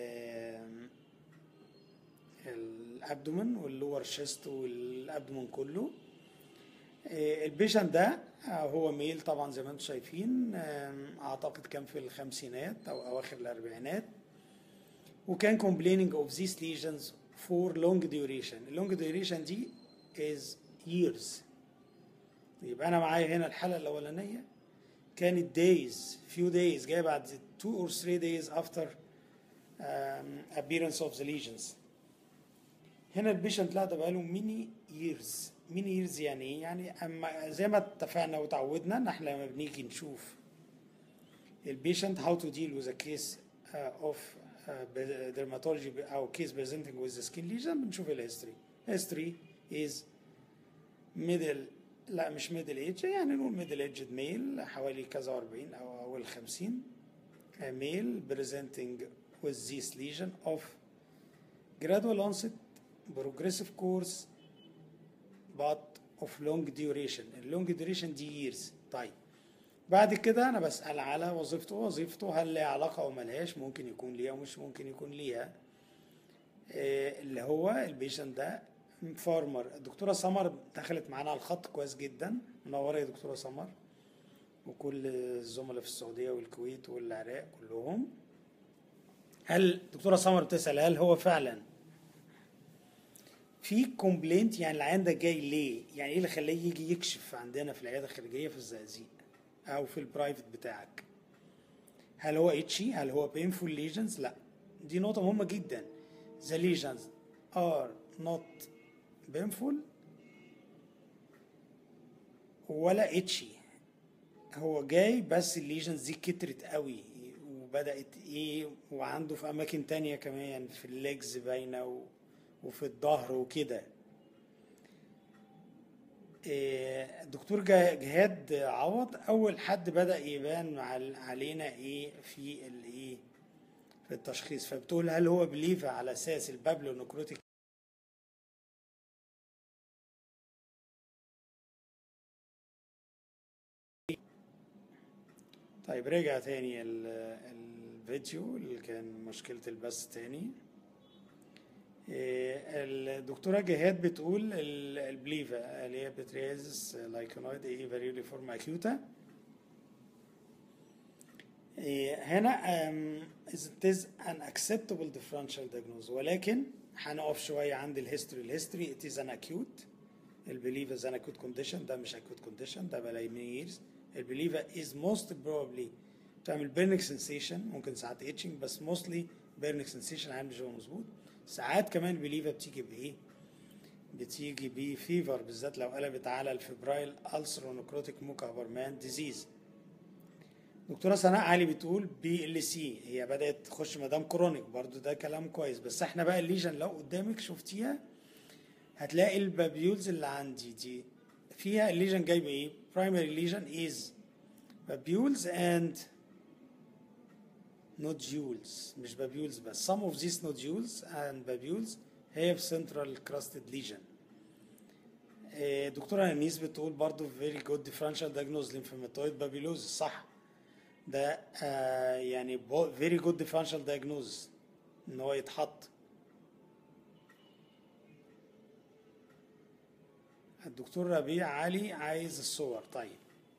الابدومن واللور شيست والابدومن كله. البيشنت ده هو ميل طبعا زي ما انتم شايفين، اعتقد كان في الخمسينات او اواخر الاربعينات، وكان complaining of these lesions for long duration. long duration دي is years. يبقى انا معايا هنا الحالة الاولانية كانت days few days جاية بعد two or three days after um, appearance of the lesions. هنا البيشنت لا ده بقاله many years. many years يعني ايه؟ يعني اما زي ما اتفقنا وتعودنا ان احنا لما بنيجي نشوف البيشنت how to deal with a case uh, of dermatology او case presenting with the skin lesion بنشوف الهيستوري. history is middle لا مش middle age، يعني نقول middle aged male حوالي كذا واربعين او اول خمسين male presenting with this lesion of gradual onset progressive course but of long duration. long duration دي years. طيب بعد كده انا بسأل على وظيفته. وظيفته هل لها علاقة او ملهاش؟ ممكن يكون ليها ومش ممكن يكون ليها. إيه اللي هو البيشنت ده فارمر. الدكتورة سمر دخلت معانا على الخط كويس جدا، منورة يا دكتورة سمر، وكل الزملاء في السعودية والكويت والعراق كلهم. هل الدكتورة سمر بتسأل هل هو فعلا في كومبلينت؟ يعني العيان ده جاي ليه؟ يعني ايه اللي خلاه يجي يكشف عندنا في العيادة الخارجية في الزقازيق او في البرايفت بتاعك؟ هل هو اتشي؟ هل هو painful lesions؟ لا، دي نقطة مهمة جدا. the lesions are not painful ولا اتشي. هو جاي بس الليجنز دي كترت قوي وبدأت ايه، وعنده في اماكن تانية كمان في الليجز باينة وفي الظهر وكده. الدكتور جهاد عوض اول حد بدأ يبان علينا ايه في الايه في التشخيص. فبتقول هل هو بليفة على اساس البابلونكروتيك؟ طيب رجع تاني ال- الفيديو اللي كان مشكلة البث تاني. إيه، الدكتورة جهاد بتقول ال- البليفا اللي هي بتريازس لايكونويد ايه فاريوليفورم اكيوتا. إيه، هنا um, it is an acceptable differential diagnosis، ولكن هنقف شوية عند الهيستوري. الهيستوري it is an acute. البليفا is an acute condition، ده مش acute condition، ده بقى years. البليفا is most probably بتعمل burning sensation، ممكن ساعات itching، بس mostly burning sensation عامل مش هو مظبوط. ساعات كمان البليفا بتيجي بإيه؟ بتيجي بفيفر، بالذات لو قلبت على الفبرايل ألسر ونكروتيك موكا هبرمان ديزيز. دكتوره سناء علي بتقول بي ال سي، هي بدات تخش مدام كرونيك، برضو ده كلام كويس. بس احنا بقى الليجن لو قدامك شفتيها هتلاقي البابيولز اللي عندي دي فيها الليجن جايبه ايه؟ برايمري ليجن از بابيولز اند nodules، مش بابيولز بس. some of these nodules and babules have central crusted lesion. دكتوره انيس بتقول برضو very good differential diagnosis lymphomatous babulosis، صح، ده آه يعني very good differential diagnosis ان هو يتحط. الدكتور ربيع علي عايز الصور. طيب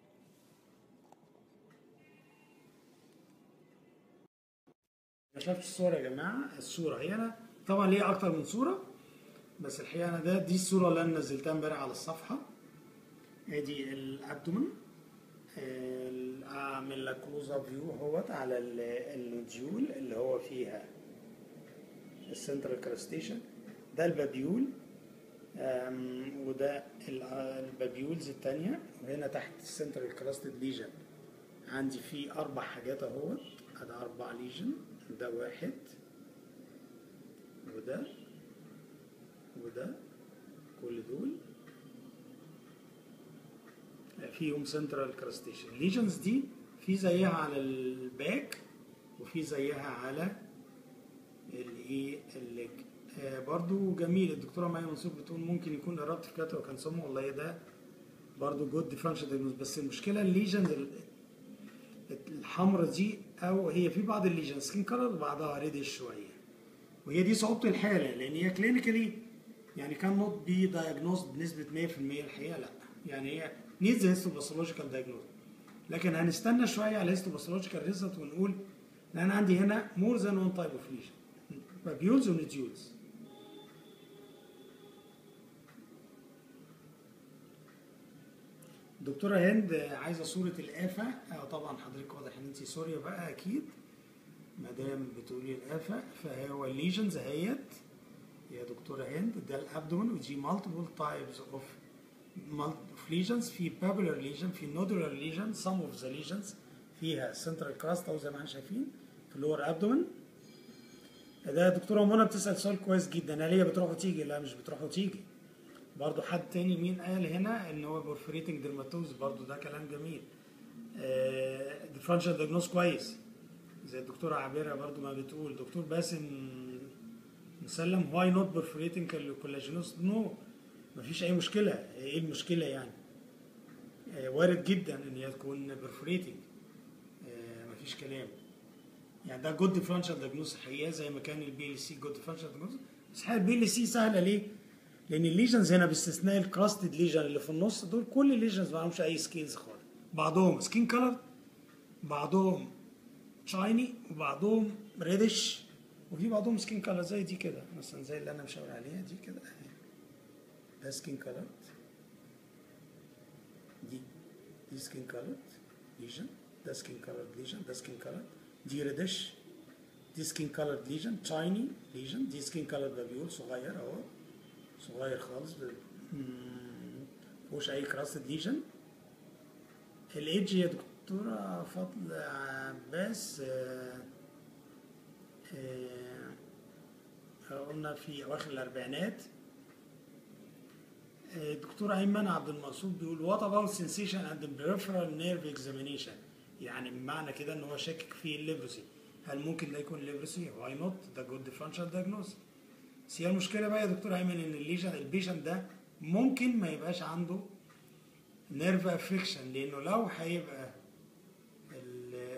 ما شفتش الصور يا جماعه. الصوره هي انا طبعا ليها اكتر من صوره، بس الحقيقه انا ده دي الصوره اللي انا نزلتها امبارح على الصفحه. ادي الابدومن، اعمل لك كلوز اب فيو اهوت على النوديول اللي هو فيها السنترال كراستيشن، ده البابيول، وده البابيولز التانية. وهنا تحت السنترال كراستد ليجن عندي فيه اربع حاجات اهوت، ده اربع ليجن، ده واحد وده وده، كل دول فيهم سنترال كراستيشن. الليجنز دي في زيها على الباك وفي زيها على الايه الليج. آه برضو جميل. الدكتوره مايا منصور بتقول ممكن يكون قربت في كاتو وكان سمو، والله ده برضو جود ديفرنشال دايجنوز. بس المشكله الليجنز الحمراء دي، او هي في بعض الليجنز سكين كلر وبعضها ريدش شويه، وهي دي صعوبه الحاله، لان هي كلينيكالي يعني كان نوت بي دايجنوز بنسبه مية في المية الحقيقه، لا يعني هي نيدز هيستوباثولوجيكال دايجنوز. لكن هنستنى شويه على هيستوباثولوجيكال ريزلت ونقول ان انا عندي هنا مور ذان وان تايب اوف ليجن، بابيولز ونوديولز. دكتوره هند عايزه صوره الآفة. اه طبعا حضرتك واضح ان انت سوريا بقى اكيد ما دام بتقولي الآفة، فهو الليجنز اهيت يا دكتوره هند. ده الابدومن ودي مالتيبل تايبس اوف اوف ليجنز، في بابولار ليجن، في نودولار ليجن، سم اوف ذا ليجنز فيها سنترال كراست او زي ما احنا شايفين في اللور ابدومن. ده دكتوره منى بتسال سؤال كويس جدا، هل هي بتروح وتيجي؟ لا مش بتروح وتيجي. برضو حد تاني مين قال هنا ان هو بورفريتنج ديرماتوز، برضو ده كلام جميل. ديفرنشال دايجنوز كويس زي الدكتوره عبيره برضو ما بتقول. دكتور باسم مسلم واي نوت بورفريتنج كولاجينوز؟ نو، مفيش اي مشكله. ايه المشكله يعني؟ آه وارد جدا ان هي تكون بورفريتنج، آه مفيش كلام. يعني ده جود ديفرنشال دايجنوز الحقيقه، زي ما كان البي ال سي جود ديفرنشال دايجنوز. بس الحقيقه البي ال سي سهله ليه؟ لان الليجنز هنا باستثناء الكراستد ليجن اللي في النص دول، كل الليجنز ما لهمش اي سكينز خالص. بعضهم سكين كلر، بعضهم شايني، وبعضهم ريدش، وفي بعضهم سكين كلر زي دي كده مثلا، زي اللي انا مشاور عليها دي كده اهي، ده سكين كلر، دي دي سكين كلر ليجن، ده سكين كلر ليجن، ده سكين كلر، دي ريدش، دي سكين كلر ليجن، شايني ليجن، دي سكين كلر بابيول صغير اهو، صغير خالص مفيهوش اي كراستد ليجن. الايدج يا دكتوره فضل عباس آه آه قلنا في اواخر الاربعينات. آه دكتور ايمن عبد المقصود بيقول وات اباوت سensation اند بريفرال نيرف اكزامينيشن، يعني بمعنى كده ان هو شاكك في الليبروسي. هل ممكن ده يكون ليبروسي؟ واي نوت، ده جود ديفرنشال دايجنوز. بس هي المشكله بقى يا دكتور ايمن ان الليجن البيشنت ده ممكن ما يبقاش عنده نيرف افكشن، لانه لو هيبقى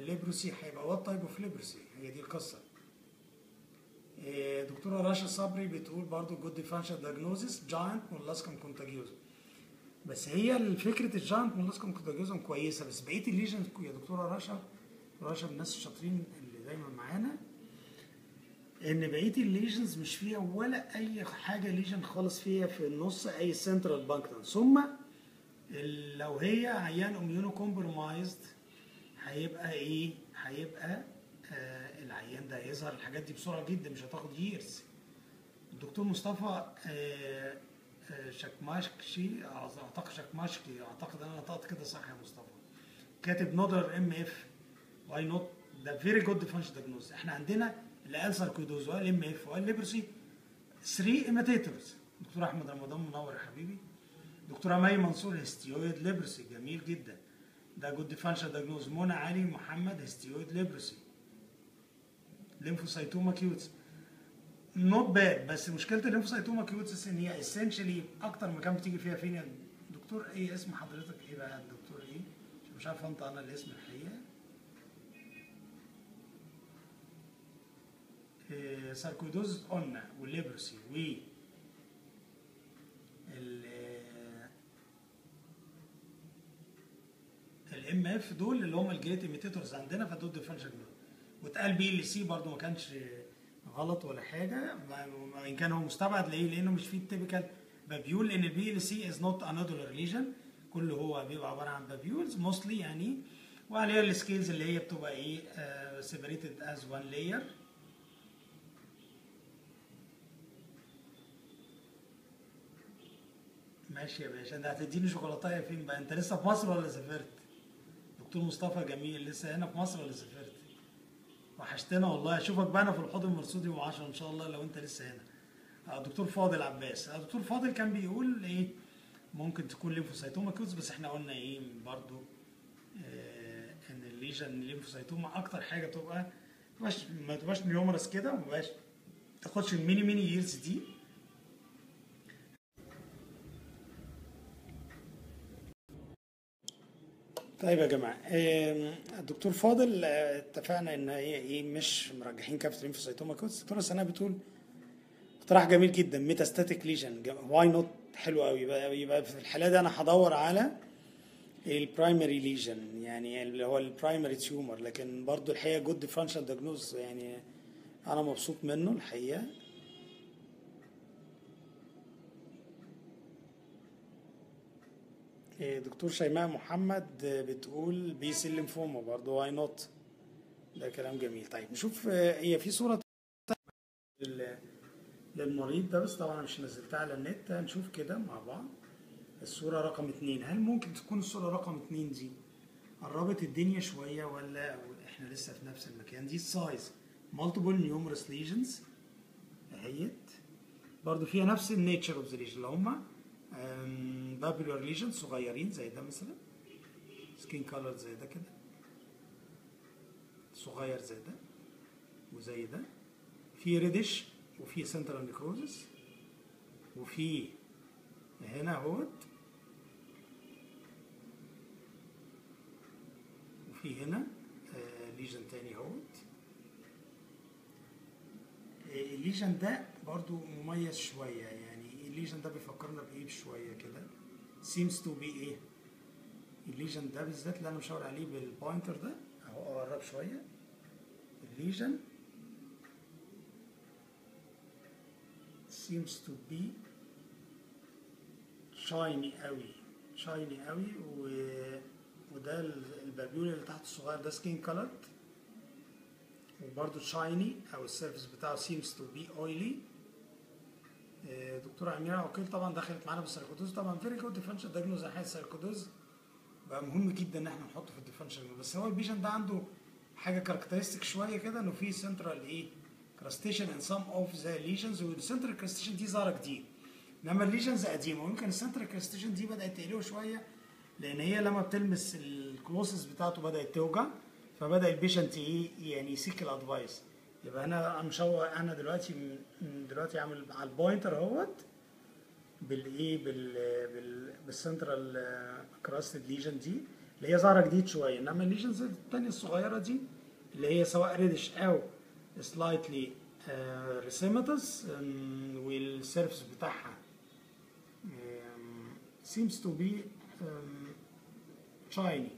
الليبروسي هيبقى وات تايب اوف ليبروسي، هي دي القصه. دكتوره رشا صبري بتقول برضو جود ديفرنشال دايجنوزيس جاينت مولاسكم كونتاجيوزم. بس هي فكره الجاينت مولاسكم كونتاجيوزم كويسه، بس بقيه الليجنز يا دكتوره رشا، رشا من الناس الشاطرين اللي دايما معانا، ان بقيه الليجنز مش فيها ولا اي حاجه ليجن خالص فيها في النص اي سنترال بانكتون. ثم لو هي عيان اميونو كومبرومايزد هيبقى ايه؟ هيبقى آه العيان ده هيظهر الحاجات دي بسرعه جدا، مش هتاخد ييرز. الدكتور مصطفى آه آه شكماشكي، اعتقد شكماشكي، اعتقد انا نطقت كده صح يا مصطفى، كاتب نودر ام اف واي نوت ده فيري جود ديفرنشال دايجنوز. احنا عندنا اللي قال ساركويدوز وقال ام اف وقال ليبرسي ثلاثة ايميتيتورز. دكتور احمد رمضان منور يا حبيبي. دكتوره مي منصور هيستيويد ليبرسي، جميل جدا، ده جود ديفرنشال دايجنوز. منى علي محمد هيستيويد ليبرسي. ليمفوسايتوما كيوتس نوت باد، بس مشكله الليمفوسايتوما كيوتس ان هي اسينشالي اكتر مكان بتيجي فيها فين يا دكتور؟ ايه اسم حضرتك ايه بقى الدكتور ايه؟ مش عارف انطق انا الاسم الحقيقه. إيه ساركويدوز قلنا، والليبرسي و الام اف دول اللي هم الجريت ايميتيتورز عندنا، فدول ديفرنشال جنود. واتقال بي ال سي برضه ما كانش غلط ولا حاجه، ان كان هو مستبعد ليه؟ لانه مش فيه التيبيكال بابيول، لان البي ال سي از نوت انودولار ليجن، كله هو بيبقى عباره عن بابيولز موستلي يعني. وعليها السكيلز اللي هي بتبقى ايه سيبريتد از وان لاير. ماشي يا باشا، انت هتديني شوكولاتايه فين بقى؟ انت لسه في مصر ولا سافرت؟ دكتور مصطفى جميل، لسه هنا في مصر ولا سافرت؟ وحشتنا والله، اشوفك بقى انا في الحوض المرصودي يوم عشرة ان شاء الله لو انت لسه هنا. دكتور فاضل عباس، دكتور فاضل كان بيقول ايه ممكن تكون ليمفوسايتوما كيوتس، بس احنا قلنا ايه برضو اه ان الليجن الليمفوسايتوما اكتر حاجه تبقى ما تبقاش نيومرس كده، وما تبقاش تاخدش الميني ميني ييرز دي. طيب يا جماعه، الدكتور فاضل اتفقنا ان هي ايه مش مرجحين كافه الليمفوسايتوما كيوتس. الدكتوره سناء بتقول اقتراح جميل جدا، ميتاستاتيك ليجن، واي نوت، حلو قوي. يبقى, يبقى في الحاله دي انا هدور على البرايمري ليجن، يعني اللي هو البرايمري تيومر، لكن برضو الحقيقه جود ديفرنشال دايجنوز، يعني انا مبسوط منه الحقيقه. دكتور شيماء محمد بتقول بي سي ليمفوما برضه واي نوت، ده كلام جميل. طيب نشوف، هي في صوره للمريض ده، بس طبعا مش نزلتها على النت، هنشوف كده مع بعض. الصوره رقم اتنين، هل ممكن تكون الصوره رقم اتنين دي قربت الدنيا شويه ولا احنا لسه في نفس المكان؟ دي السايز مالتيبل نيومرس ليجنز اهيت، برضه فيها نفس النيتشر اوف ذا ليجن اللي هم بابيلر ليجن صغيرين زي ده مثلا، سكين كولر زي ده كده، صغير زي ده وزي ده، في ريدش وفي سنترال نيكروزس، وفي هنا اهوت، وفي هنا ليجن تاني اهوت. الليجن ده برضو مميز شويه، يعني الليجن ده بيفكرنا بايه شويه كده، seems to be ايه الليجن ده بالذات اللي انا مشاور عليه بالبوينتر ده اهو، اقرب شويه. الليجن seems to be shiny قوي، shiny قوي، و... وده البابيول اللي تحت الصغير ده سكين كولرد، وبرده شايني او السيرفيس بتاعه seems to be oily. دكتوره اميره عقيل طبعا دخلت معانا بالساركودوز، طبعا فيري جود ديفرنشال دايجنوز. حاجه الساركودوز بقى مهم جدا ان احنا نحطه في الديفرنشال، بس هو البيشنت ده عنده حاجه كاركترستيك شويه كده، انه في سنترال ايه كراستيشن ان سام اوف ذا ليجنز، والسنترال كراستيشن دي ظاهره جديد، انما الليجنز قديمه، ويمكن السنترال كراستيشن دي بدات تقلقه شويه، لان هي لما بتلمس الكلوسس بتاعته بدات توجع، فبدا البيشنت ايه يعني يسيك الادفايس. يبقى انا مشوق انا دلوقتي دلوقتي عامل على البوينتر اهوت بالايه بال بال بالسنترال كراستد ليجن دي، اللي هي ظاهره جديد شويه، انما الليجنز الثانيه الصغيره دي اللي هي سواء ريدش او سلايتلي ريسيماتس والسيرفس بتاعها um, seems to be um, shiny.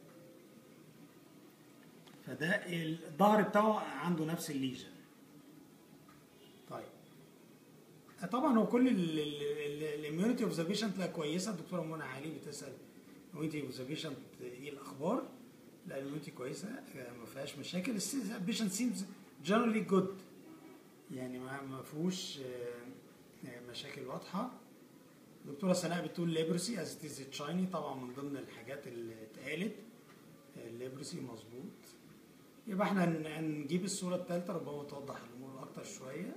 فده الظهر بتاعه عنده نفس الليجن. طيب طبعا هو كل الاميونيتي اوف ذا بيشنت لا كويسه. الدكتوره منى علي بتسال الاميونيتي اوف ذا بيشنت ايه الاخبار؟ لا الاميونيتي كويسه ما فيهاش مشاكل. البيشنت سيمز جنرالي جود، يعني ما فيهوش مشاكل واضحه. الدكتوره سناء بتقول ليبرسي از تيز تشايني، طبعا من ضمن الحاجات اللي اتقالت الليبرسي مظبوط. يبقى احنا هنجيب الصوره الثالثه ربما توضح الامور اكتر شويه.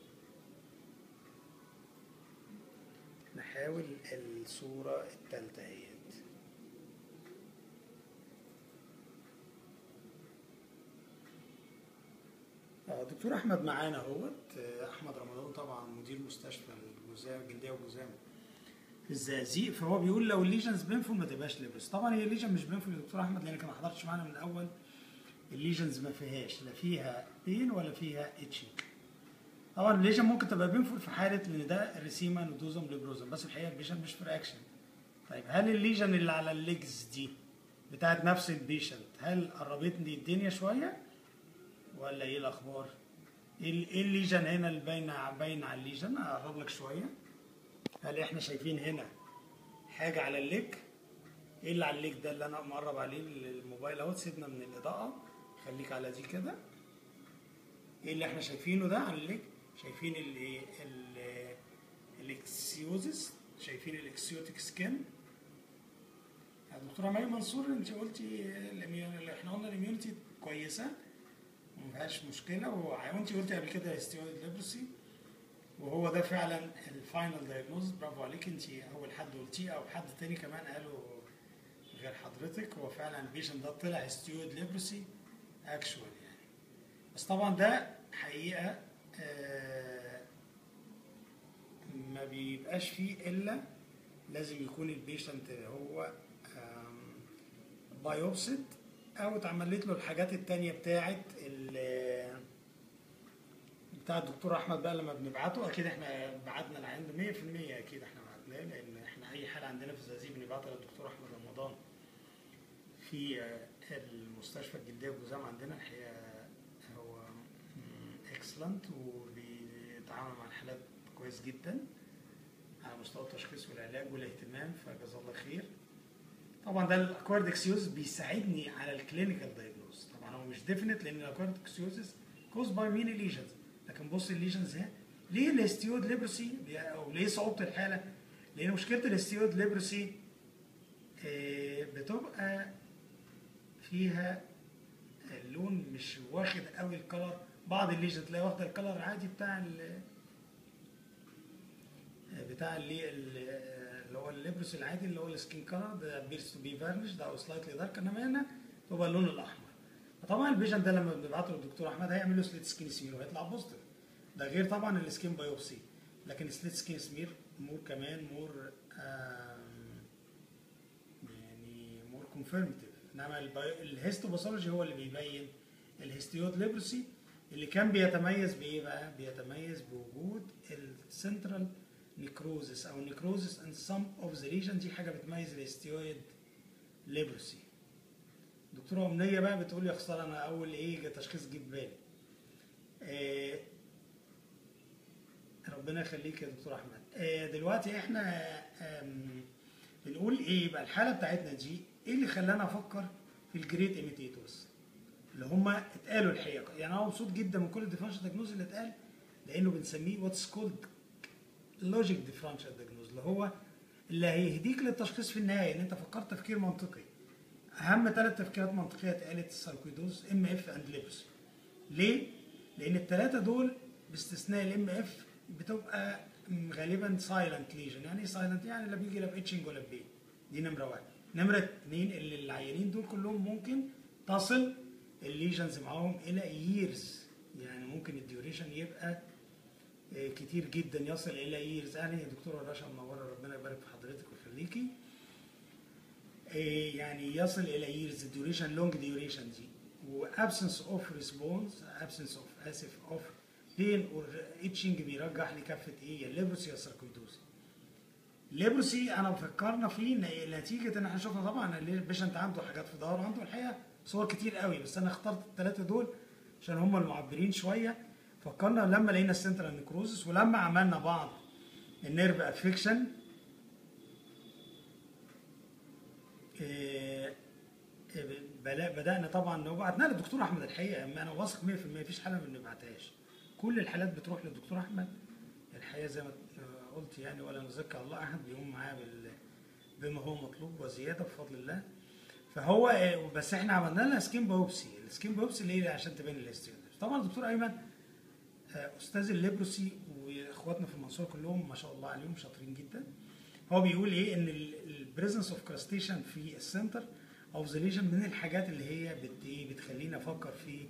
نحاول الصوره الثالثه اهيت. دكتور احمد معانا اهوت، احمد رمضان طبعا مدير مستشفى الجلديه والجزام في الزقازيق. فهو بيقول لو الليجنز بينفول ما تبقاش ليبرس. طبعا هي الليجن مش بينفول يا دكتور احمد لانك ما حضرتش معانا من الاول. الليجنز ما فيهاش لا فيها بين ولا فيها اتشنج. طبعا الليجن ممكن تبقى بينفول في حاله ان ده ريسيما نودوزم ليبروزم، بس الحقيقه البيشنت مش في رياكشن. طيب هل الليجن اللي على الليجز دي بتاعت نفس البيشنت هل قربتني الدنيا شويه ولا ايه الاخبار؟ ايه الليجن هنا اللي باينه باينه على الليجن؟ اقرب لك شويه. هل احنا شايفين هنا حاجه على الليج؟ ايه اللي على الليج ده اللي انا مقرب عليه الموبايل اهو؟ سيبنا من الاضاءه، خليك على دي كده. ايه اللي احنا شايفينه ده على الليج؟ شايفين الايه الاكسيوزس، شايفين الاكسيوتيك سكين. دكتوره مريم منصور انت قلتي احنا قلنا الاميونيتي كويسه ما فيهاش مشكله، وانت قلتي قبل كده هيستيويد ليبرسي، وهو ده فعلا الفاينل دايجنوز. برافو عليك، انت اول حد قلتيه او حد تاني كمان قاله غير حضرتك. هو فعلا البيشنت ده طلع هيستيويد ليبرسي اكشوال يعني. بس طبعا ده حقيقه آه ما بيبقاش فيه الا لازم يكون البيشنت هو بايوبسيد او اتعملت له الحاجات التانية بتاعت بتاع الدكتور احمد بقى لما بنبعته. اكيد احنا بعتنا العيان ده مية في المية، اكيد احنا بعتناه لان احنا اي حاله عندنا في الزقازيق بنبعتها للدكتور احمد رمضان في المستشفى الجلديه والجزام عندنا. الحقيقه هو اكسلنت وبيتعامل مع الحالات كويس جدا على مستوى التشخيص والعلاج والاهتمام، فجزاه الله خير. طبعا ده الاكوارد اكسيوز بيساعدني على الكلينيكال دايجنوز. طبعا هو مش ديفينيت لان الاكوارد اكسيوزز كوز باي مين ليجنز، لكن بص الليجنز اهي. ليه الاستيود ليبرسي او ليه صعوبه الحاله؟ لان مشكله الاستيود ليبرسي بتبقى فيها اللون مش واخد قوي الكلر. بعض الليجن تلاقي واخده الكلر عادي بتاع ال بتاع اللي اللي هو الليبرس العادي اللي هو السكين كلر ده بيرس تو بي فارنش ده او سلايتلي دارك، انما هنا تبقى اللون الاحمر. فطبعا البيشنت ده لما بنبعته للدكتور احمد هيعمل له سليت سكين سمير وهيطلع بوزيتيف. ده غير طبعا السكين بايوبسي، لكن سليت سكين سمير مور كمان مور يعني مور كونفيرمتيف. انما الهيستوباثولوجي هو اللي بيبين الهيستيود ليبرسي اللي كان بيتميز بايه بقى؟ بيتميز بوجود السنترال نيكروزس او نيكروزس ان سم اوف ذا ليجن. دي حاجه بتميز الهيستيويد ليبرسي. دكتوره امنيه بقى بتقول يا خساره انا اول ايه تشخيص جه في بالي. آه ربنا يخليك يا دكتور احمد. آه دلوقتي احنا بنقول ايه يبقى الحاله بتاعتنا دي ايه اللي خلانا افكر في الجريت ايميتيتورز اللي هم اتقالوا الحقيقه. يعني انا مبسوط جدا من كل الديفرنشال دايجنوز اللي اتقال لانه بنسميه واتس كولد لوجيك ديفرنشال دايجنوز اللي هو اللي هيهديك للتشخيص في النهايه ان انت فكرت تفكير منطقي. اهم ثلاث تفكيرات منطقيه اتقالت الساركويدوز ام اف اند ليبرسي. ليه؟ لان الثلاثه دول باستثناء الام اف بتبقى غالبا سايلنت ليجن. يعني ايه سايلنت؟ يعني لا بيجي لا باتشنج ولا بين. دي نمره واحد. نمره اثنين اللي العيانين دول كلهم ممكن تصل الليجنز معاهم الى ييرز، يعني ممكن الديوريشن يبقى كتير جدا يصل الى ييرز. يعني يا دكتوره رشا منوره ربنا يبارك في حضرتك ويخليكي. إيه يعني يصل الى years duration long duration دي، و absence of response absence of اسف of pain or itching بيرجح لكافه ايه؟ يا الليبروسي يا الساركويدوز. الليبروسي انا بفكرنا فيه نتيجه ان احنا شفنا طبعا البيشنت عنده حاجات في ظهره، عنده الحقيقه صور كتير قوي، بس انا اخترت الثلاثه دول عشان هم المعبرين شويه. فكرنا لما لقينا السنترال نيكروزس، ولما عملنا بعض النيرف افكشن بدانا طبعا بعتنا للدكتور احمد. الحقيقه انا واثق مية في المية مفيش حاله ما نبعتهاش، كل الحالات بتروح للدكتور احمد. الحقيقه زي ما قلت يعني ولا نزكى الله احد، بيقوم معاه بما هو مطلوب وزياده بفضل الله. فهو بس احنا عملنا لها سكين باوبسي، السكين باوبسي ليه؟ عشان تبين الهيستوري. طبعا الدكتور ايمن استاذ الليبروسي واخواتنا في المنصوره كلهم ما شاء الله عليهم شاطرين جدا. هو بيقول ايه؟ ان البريزنس اوف كراستيشن في السنتر اوف ذا ليجن من الحاجات اللي هي بت بتخلينا افكر في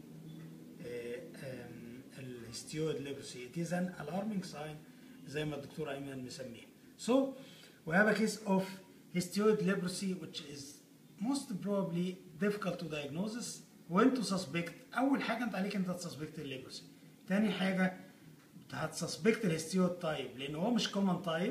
الهيستيويد ليبروسي. ات از ان الارمينج ساين زي ما الدكتور ايمن مسميه. So we have a case of histioid leprosy which is most probably difficult to diagnose. when to suspect. اول حاجه انت عليك انت تسسبكت الليبروسي. تاني حاجه هتسسبكت الهيستيويد تايب لان هو مش كومن تايب.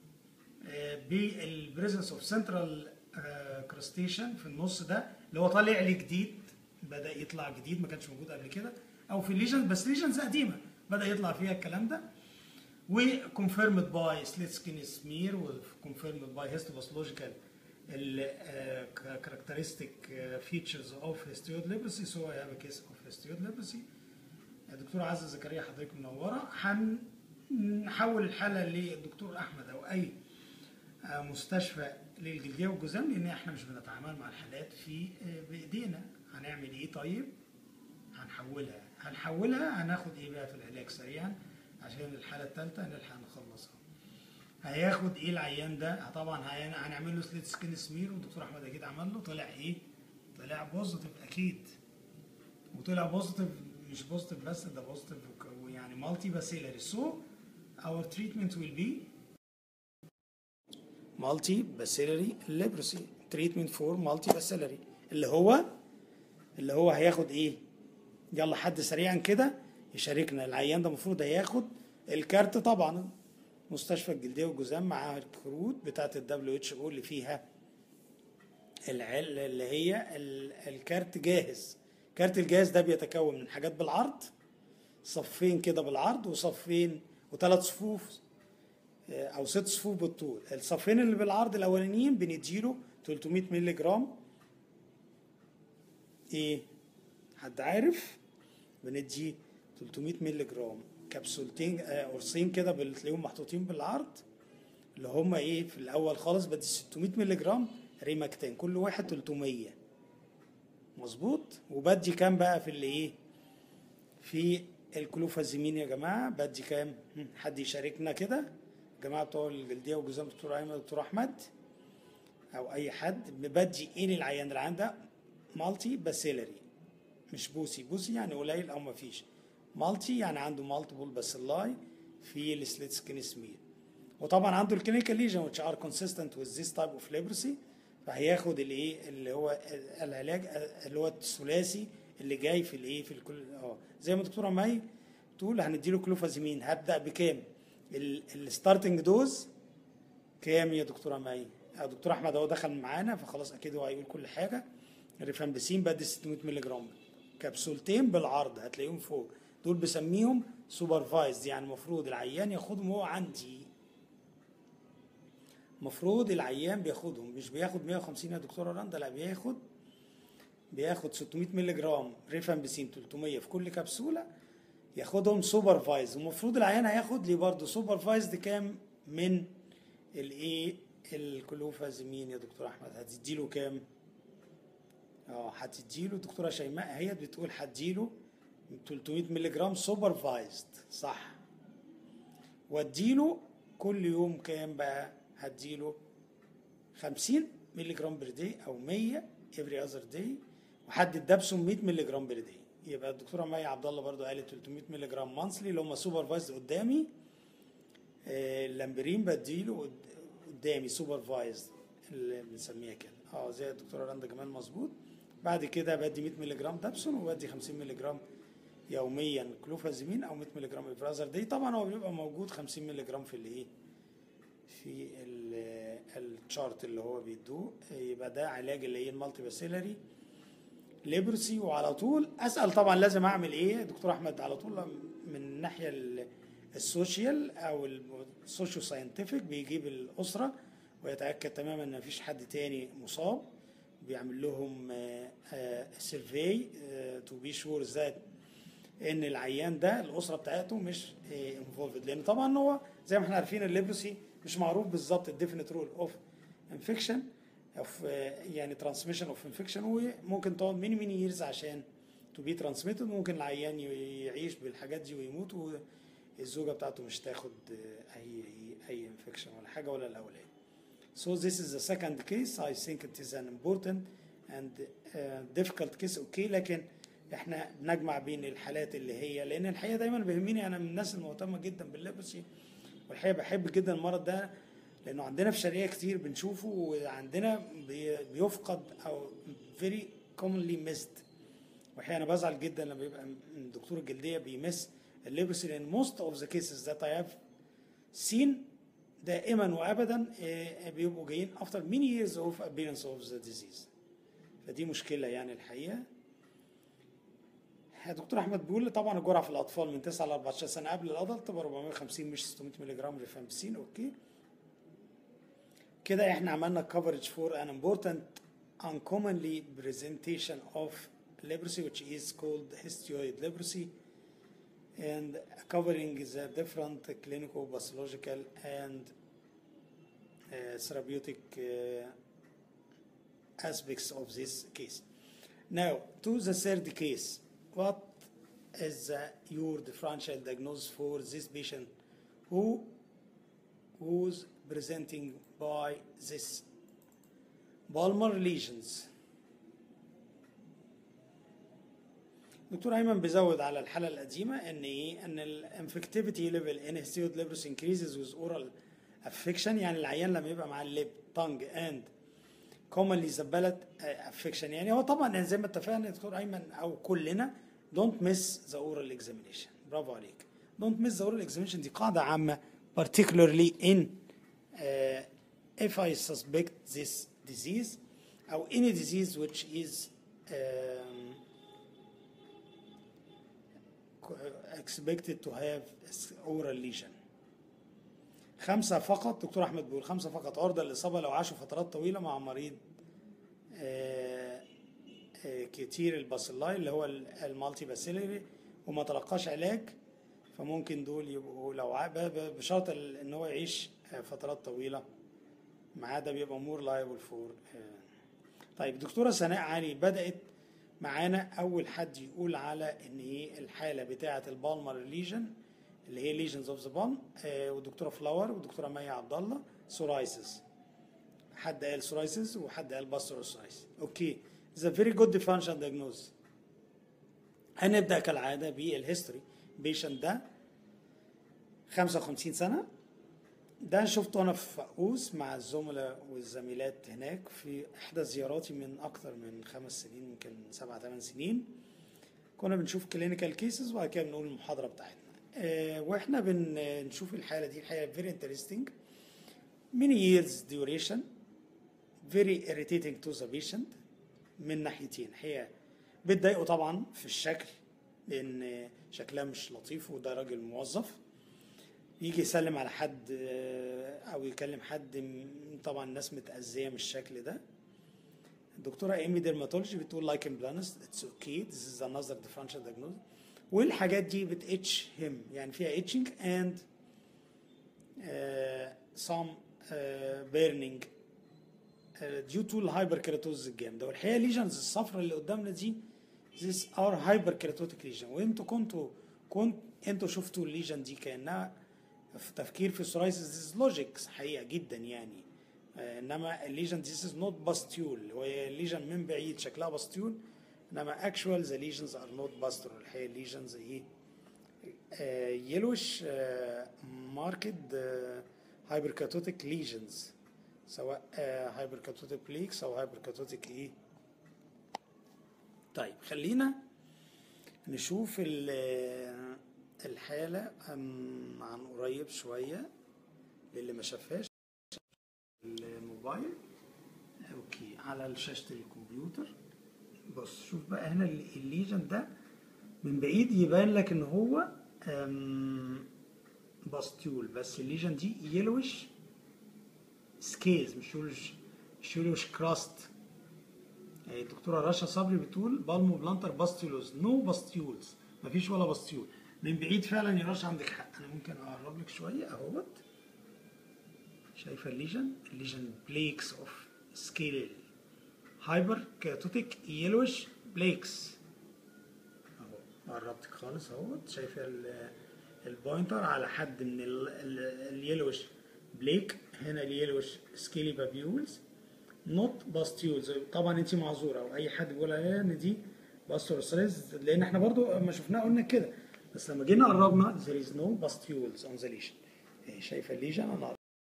بالبريزنس اوف سنترال كراستيشن في النص ده اللي هو طالع لي جديد، بدا يطلع جديد ما كانش موجود قبل كده، او في الليجن بس ليجنز قديمه بدا يطلع فيها الكلام ده. وكونفيرمد باي سليت سكين سمير، وكونفيرمد باي هيستوباثولوجيكال characteristic features of histioid leprosy. So I have a case of histioid leprosy. الدكتور عزة زكريا حضرتك منوره. هنحول الحاله للدكتور احمد او اي مستشفى للجلديه والجذام، لان احنا مش بنتعامل مع الحالات في بايدينا. هنعمل ايه طيب؟ هنحولها هنحولها هناخد ايه بقى في العلاج سريعا عشان الحاله الثالثه نلحق نخلصها. هياخد ايه العيان ده؟ طبعا هنعمل له سليت سكين سمير، والدكتور احمد اكيد عمل له. طلع ايه؟ طلع بوزيتيف اكيد. وطلع بوزيتيف مش بوزيتيف بس، ده بوزيتيف يعني مالتي باسيلاري. سو اور تريتمنت ويل بي مالتي باسيلاري ليبروسي تريتمنت فور مالتي باسيلاري، اللي هو اللي هو هياخد ايه؟ يلا حد سريعا كده يشاركنا. العيان ده المفروض هياخد الكارت طبعا، مستشفى الجلديه والجذام معاها الكروت بتاعت الدبليو اتش او اللي فيها العل اللي هي الكارت جاهز. كارت الجاهز ده بيتكون من حاجات بالعرض، صفين كده بالعرض وصفين وثلاث صفوف او ست صفوف بالطول. الصفين اللي بالعرض الاولانيين بنديله ثلاثمية مللي جرام. ايه حد عارف؟ بندي ثلاثمية مللي جرام كبسولتين قرصين كده بتلاقيهم محطوطين بالعرض، اللي هم ايه؟ في الاول خالص بدي ستمية مللي جرام ريماكتين، كل واحد ثلاثمية مظبوط. وبدي كام بقى في اللي ايه؟ في الكلوفازيمين يا جماعه بدي كام؟ حد يشاركنا كده جماعه بتوع الجلديه والجذام، دكتور ايمن دكتور احمد او اي حد. بدي ايه للعيان؟ العيان ده مالتي باسيلاري مش بوسي. بوسي يعني قليل او ما فيش، مالتي يعني عنده مالتيبل باسيلاي في السليت سكين سمير. وطبعا عنده الكلينيكال ليجن which are consistent with this type of leprosy. فهياخد الايه اللي هو العلاج اللي هو الثلاثي اللي جاي في الايه في الكل. اه زي ما الدكتوره مي تقول هنديله كلوفازيمين. هبدا بكام؟ الستارتنج دوز كام يا دكتوره مي؟ دكتور احمد اهو دخل معانا فخلاص اكيد هو هيقول كل حاجه. الريفامبسين بدي ستمية مللي جرام كبسولتين بالعرض هتلاقيهم فوق، دول بسميهم سوبرفايزد، يعني المفروض العيان ياخدهم هو عندي. المفروض العيان بياخدهم، مش بياخد مية وخمسين يا دكتوره رندا، لا بياخد بياخد ستمية مللي جرام ريفامبسين ثلاثمية في كل كبسوله ياخدهم سوبرفايز. المفروض العيان هياخد لي برضه سوبرفايزد كام من الايه الكلوفازيمين يا دكتور احمد؟ هتديله كام؟ اه هتديله الدكتوره شيماء هي بتقول هتديله ثلاثمية مللي جرام سوبرفايزد صح. واديله كل يوم كام بقى؟ هديله خمسين مللي جرام بير داي او مية افري اذر داي، وحدد ده ب مية مللي جرام بير داي. يبقى الدكتوره مي عبد الله برضو قالت ثلاثمية مللي جرام مانثلي اللي هم سوبرفايزد قدامي. آه اللامبرين بديله قدامي سوبرفايزد اللي بنسميها كده. اه زي الدكتوره رندا جمال مظبوط. بعد كده بدي مية مللي جرام دابسون وبدي خمسين مللي جرام يوميا كلوفازيمين او مية مللي جرام افرازر دي. طبعا هو بيبقى موجود خمسين مللي جرام في الايه في الشارت اللي هو بيدوه. يبقى ده علاج اللي هي المالتي باسيلري ليبرسي. وعلى طول اسال طبعا لازم اعمل ايه دكتور احمد على طول من الناحيه السوشيال او السوشيو ساينتفك، بيجيب الاسره ويتاكد تماما ان مفيش حد تاني مصاب، بيعمل لهم سيرفي تو بي شور ذات ان العيان ده الاسره بتاعته مش انفولفد، لان طبعا هو زي ما احنا عارفين الليبرسي مش معروف بالظبط الديفينيت رول اوف انفكشن اوف يعني ترانسميشن اوف انفكشن، وممكن تقعد ميني ميني ييرز عشان تو بي ترانسميتد، ممكن العيان يعيش بالحاجات دي ويموت والزوجه بتاعته مش تاخد اي اي انفكشن ولا حاجه ولا الاولاد. So this is the second case. I think it is an important and uh, difficult case. اوكي okay. لكن احنا بنجمع بين الحالات اللي هي، لان الحقيقه دايما بيهمني، انا من الناس المهتمه جدا بالليبرسي، والحقيقه بحب جدا المرض ده لانه عندنا في شرقيه كتير بنشوفه، وعندنا بيفقد او very commonly missed. والحقيقه انا بزعل جدا لما بيبقى الدكتور الجلديه بيمس الليبرسي، لان most of the cases that I have seen دائما وابدا بيبقوا جايين after many years of appearance of the disease. فدي مشكله يعني الحقيقه. دكتور احمد بيقول طبعا الجرعه في الاطفال من تسعة ل أربعتاشر سنه قبل الادلت تبقى أربعمية وخمسين مش ستمية مللي جرام ريفامبسين. اوكي كده احنا عملنا coverage for an important uncommonly presentation of leprosy which is called histioid leprosy, and covering the different clinical, pathological and uh, therapeutic uh, aspects of this case. Now to the third case, what is uh, your differential diagnosis for this patient who who's presenting by this palmar lesions؟ دكتور ايمن بيزود على الحاله القديمه ان ايه ان الانفكتيفيتي ليفل ان هيستيود ليبرس انكريزز ويز اورال افكشن، يعني العيان لما يبقى مع الليب تانج اند كومنلي زبلت افكشن. يعني هو طبعا زي ما اتفقنا دكتور ايمن او كلنا دونت ميس ذا اورال اكزامينيشن. برافو عليك. دونت ميس ذا اورال اكزامينيشن دي قاعده عامه particularly in uh, if I suspect this disease or any disease which is um, expected to have oral lesion. خمسة فقط دكتور أحمد بيقول خمسة فقط عرضة للإصابة لو عاشوا فترات طويلة مع مريض آآ آآ كتير الباسيلاي اللي هو المالتي باسيلري وما تلقاش علاج، فممكن دول يبقوا لو بشرط ان هو يعيش فترات طويله معاه ده بيبقى مور لايبل فور. طيب دكتوره سناء علي بدات معانا اول حد يقول على ان ايه الحاله بتاعه البالمر ليجن اللي هي ليجنز اوف ذا بالم، والدكتوره فلاور والدكتوره مي عبد الله سورايسيس. حد قال سورايسيس وحد قال باستروسايس. اوكي ذا فيري جود ديفرنشال دايجنوز. هنبدا كالعاده بالهيستوري. بيشنت ده خمسة وخمسين سنه، ده شفته انا في فقوس مع الزملاء والزميلات هناك في احدى زياراتي من اكتر من خمس سنين يمكن سبعة ثمان سنين. كنا بنشوف كلينيكال كيسز وبعد كده بنقول المحاضره بتاعتنا. اه واحنا بنشوف الحاله دي الحقيقه فيري انترستنج many years duration very irritating to the patient من ناحيتين. هي بتضايقه طبعا في الشكل لان شكلها مش لطيف وده راجل موظف، يجي يسلم على حد او يكلم حد طبعا الناس متأذية من الشكل ده. الدكتورة ايمي ديرماتولوجي بتقول لايكن بلانس اتس اوكي ذيس از انذر ديفرنشال دايجنوز، والحاجات دي بتاتش هيم يعني فيها اتشنج اند سام بيرنينج due to الهايبركيراتوز الجامده. والحقيقه الليجنز الصفراء اللي قدامنا دي these are hyperkeratotic lesion، وانتوا كنتوا كنت انتوا شفتوا الليجن دي كانها في تفكير في السورايسيس لوجيكس حقيقه جدا يعني. آه انما الليجن this is not bastule، وهي الليجن من بعيد شكلها باستيول انما actual the lesions are not bastule. الحقيقه الليجنز ايه يلوش ماركت hyperkeratotic lesions سواء هايبر كاتوتيك بليكس او هايبر كاتوتيك ايه. طيب خلينا نشوف الحالة عن قريب شوية للي ما شافهاش الموبايل. اوكي على شاشة الكمبيوتر. بص شوف بقى هنا الليجن ده من بعيد يبان لك ان هو باستيول، بس الليجن دي يلوش سكيز، مش يلوش مش يلوش كراست. يعني الدكتوره رشا صبري بتقول بالمو بلانتر باستيولوز، نو باستيولز، مفيش ولا باستيول. من بعيد فعلا يا رشا عندك حق. انا ممكن اقرب لك شويه اهوت. شايفه الليجن؟ الليجن بليكس اوف سكيل هايبر كاتوتيك يلوش بليكس اهو. قربتك خالص اهوت. شايفه البوينتر على حد من اليلوش بليك. هنا اليلوش سكيلي بابيولز نوت باستيولز. طبعا انت معذوره او اي حد بيقول عليها ان دي باستورسيز، لان احنا برضو لما شفناها قلنا كده، بس لما جينا قربنا there is no bastules on the lesion. شايفه الليجن؟ انا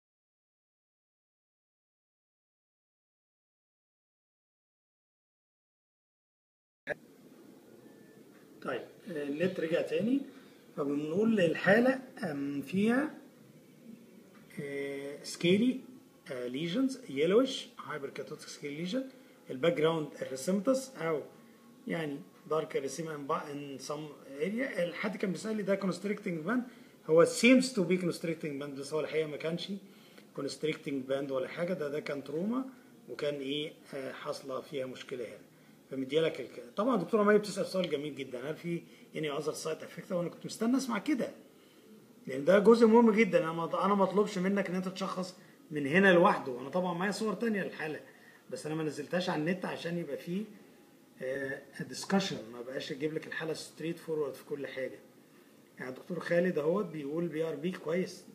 طيب النت رجع تاني. فبنقول الحاله فيها سكيلي ليجنز يلوش هايبر كاتوتيك سكيلي ليجن. الباك جراوند الريسيمتس او يعني دارك ريسيما ان سم اريا. الحد كان بيسال لي ده كونستريكتنج باند، هو سيمز تو بي كونستريكتنج باند، بس هو الحقيقه ما كانش كونستريكتنج باند ولا حاجه. ده ده كان تروما وكان ايه آه حاصله فيها مشكله هنا. فمديالك الك... طبعا الدكتوره مي بتسال سؤال جميل جدا، هل في يعني اذر سايد افكت؟ وانا كنت مستني اسمع كده، لان ده جزء مهم جدا. انا انا ما اطلبش منك ان انت تشخص من هنا لوحده. انا طبعا معايا صور تانية للحاله، بس انا ما نزلتهاش على النت عشان يبقى فيه ديسكشن، ما بقاش اجيب لك الحاله ستريت فورورد في كل حاجه. يعني الدكتور خالد اهوت بيقول بي ار بي كويس.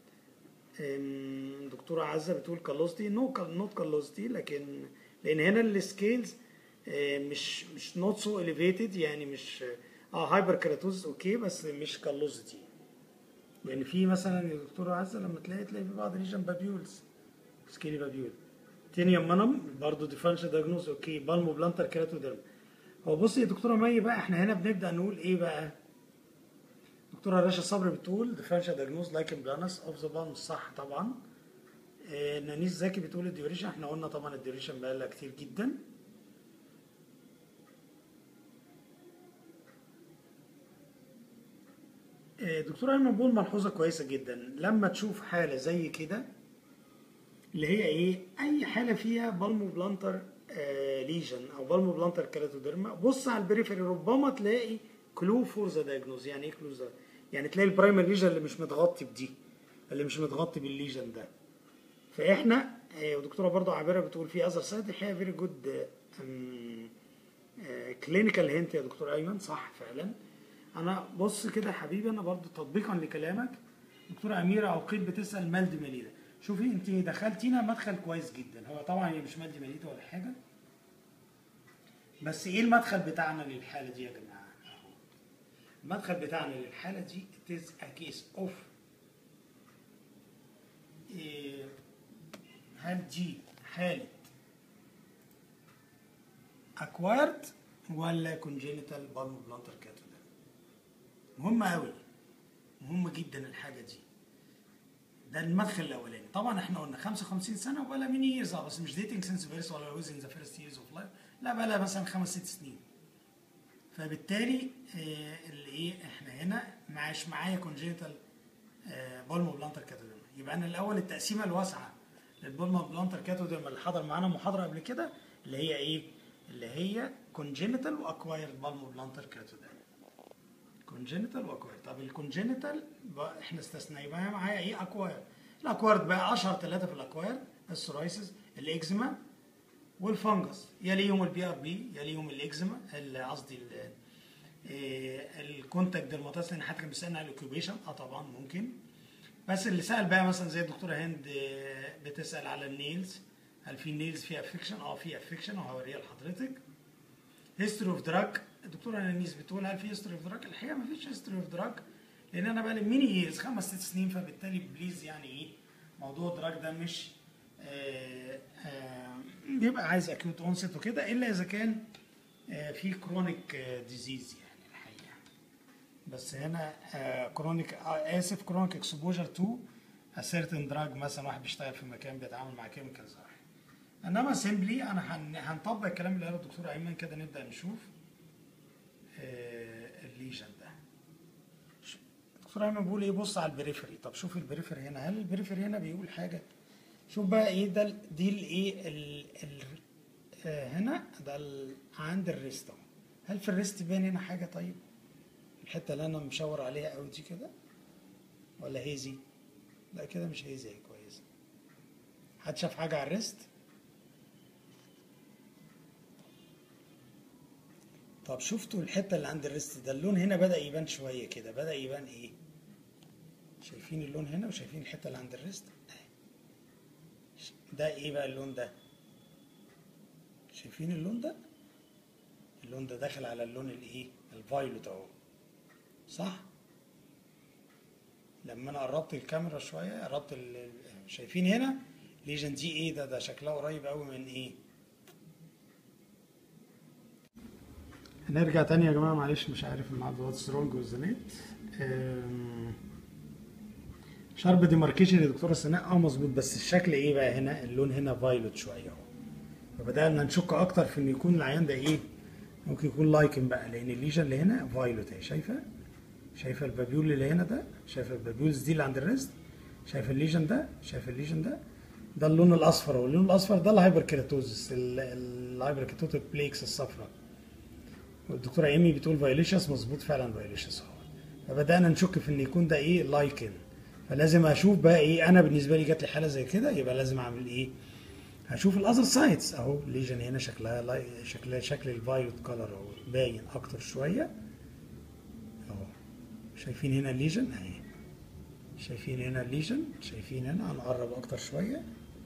دكتوره عزه بتقول كالوستي، نو نوت كالوستي، لكن لان هنا السكيلز مش مش نوت سو اليفيتد، يعني مش اه هايبر كيراتوز اوكي، بس مش كالوزيتي. لان يعني في مثلا يا دكتوره عزه لما تلاقي تلاقي في بعض ريجن بابيولز سكيلي بابيول. تينيوم منم برضه ديفرنشال دايجنوز اوكي. بالمو بلانتر كيراتوديرم. هو بصي يا دكتوره مي بقى، احنا هنا بنبدا نقول ايه بقى؟ دكتوره رشا صبري بتقول ديفرنشال دايجنوز لايكن بلانس اوف ذا بالم، صح طبعا. آه نانيس زكي بتقول الديوريشن، احنا قلنا طبعا الديوريشن بقى لها كتير جدا. آه دكتوره ايمن بول ملحوظه كويسه جدا، لما تشوف حاله زي كده اللي هي ايه؟ اي حاله فيها بالمو بلانتر آه ليجن او بالمو بلانتر كيراتوديرما، بص على البريفري، ربما تلاقي كلو فور ذا دايجنوز. يعني ايه كلو ذا؟ يعني تلاقي البرايمري ليجن اللي مش متغطي بدي، اللي مش متغطي بالليجن ده. فاحنا آه ودكتوره برضه عابره بتقول في اذر سايد الحقيقه فيري جود كلينيكال هنت يا دكتور ايمن، صح فعلا. انا بص كده يا حبيبي، انا برضه تطبيقا لكلامك، دكتوره اميره عقيل بتسال مالدي ماليدا. شوفي انت دخلتينا مدخل كويس جدا. هو طبعا هي مش مالدي ماليدا ولا حاجه، بس ايه المدخل بتاعنا للحاله دي يا جماعه؟ اهو المدخل بتاعنا للحاله دي it is a case of إيه، هل دي حاله acquired ولا congenital palmar plantar catheter؟ مهمه قوي، مهمه جدا الحاجه دي. ده المدخل الاولاني. طبعا احنا قلنا خمسة وخمسين سنه وبقى لها مين ييرز، بس مش ديتنج سنس فيرس ولا ويزن ذا فيرست ييرز اوف لايف، لا بقى لها مثلا خمس ست سنين. فبالتالي آه اللي ايه احنا هنا معاش معايا كونجينيتال آه بالمو بلانتر كاتوديرما. يبقى انا الاول التقسيمه الواسعه للبالمو بلانتر كاتوديرما اللي حضر معانا محاضره قبل كده اللي هي ايه؟ اللي هي كونجينيتال واكوايرد بالمو بلانتر كاتوديرما. كونجينيتال واكوايرد. طب الكونجينيتال احنا استثنيناها معايا ايه؟ اكوايرد. الاكوايرد بقى اشهر ثلاثه في الاكوايرد: السورايسيس، الاكزيما، والفنجس. يليهم البي ار بي، يليهم الاكزيما، قصدي الكونتاكت ديرماتايتس، لان حد كان بيسالنا على الاوكيوبيشن. اه طبعا ممكن، بس اللي سال بقى مثلا زي الدكتوره هند بتسال على النيلز، هل في نيلز فيها افكشن؟ اه في افكشن وهوريها لحضرتك. هيستوري اوف دراج، الدكتوره انانيس بتقول هل في هيستوري اوف دراج؟ الحقيقه ما فيش هيستوري اوف دراج، لان انا بقى لي ميني ييرز خمس ست سنين، فبالتالي بليز يعني ايه موضوع الدراج ده مش آه، آه، بيبقى عايز اكيوت اونست وكده، الا اذا كان آه، في كرونيك ديزيز يعني الحقيقه. بس هنا كرونيك اسف كرونيك اكسبوجر تو اسيرتن دراج، مثلا واحد بيشتغل في مكان بيتعامل مع كيميكالز. انما سيمبلي انا هن- هنطبق الكلام اللي قاله الدكتور ايمن كده، نبدا نشوف آه، الليجن ده. الدكتور ايمن بيقول ايه؟ بص على البريفري. طب شوف البريفري هنا، هل البريفري هنا بيقول حاجه؟ شوف بقى ايه ده ال- دي الايه ال- ال- آه، هنا ده ال- عند الريست اهو. هل في الريست باين هنا حاجه؟ طيب الحته اللي انا مشاور عليها قوي دي كده ولا هيزي؟ لا كده مش هيزي، هي كويسه. حد شاف حاجه على الريست؟ طب شفتوا الحته اللي عند الريست ده اللون هنا بدا يبان شويه كده، بدا يبان ايه؟ شايفين اللون هنا وشايفين الحته اللي عند الريست؟ ده ايه بقى اللون ده؟ شايفين اللون ده؟ اللون ده داخل على اللون الايه؟ الفايولوت اهو، صح؟ لما انا قربت الكاميرا شويه، قربت ال... شايفين هنا ليجن دي ايه ده؟ ده شكلها قريب قوي من ايه؟ هنرجع تاني يا جماعه، معلش مش عارف النهارده واتس رونج وذ نت. شارب ديماركيشن يا دكتوره سناء، اه مظبوط، بس الشكل ايه بقى هنا؟ اللون هنا فايولوت شويه اهو. فبدأنا نشك اكتر في ان يكون العيان ده ايه؟ ممكن يكون لايكن بقى، لان الليجن اللي هنا فايولوت اهي. شايفه؟ شايفه البابيول اللي هنا ده؟ شايفه البابيولز دي اللي عند الريست؟ شايفه الليجن ده؟ شايفه الليجن ده؟ ده اللون الاصفر، واللون الاصفر ده الهايبركيراتوزس، الهايبركيراتوتيك بليكس الصفراء. والدكتوره ايمي بتقول فايوليشس، مظبوط فعلا فايوليشس اهو. فبدانا نشك في ان يكون ده ايه؟ لايكن. فلازم اشوف بقى ايه. انا بالنسبه لي جات لي حاله زي كده، يبقى لازم اعمل ايه؟ هشوف الاذر سايتس اهو. ليجن هنا شكلها لاي... شكلها شكل الفايولت كلر اهو، باين اكتر شويه اهو. شايفين هنا الليجن اهي، شايفين هنا الليجن، شايفين هنا. هنقرب اكتر شويه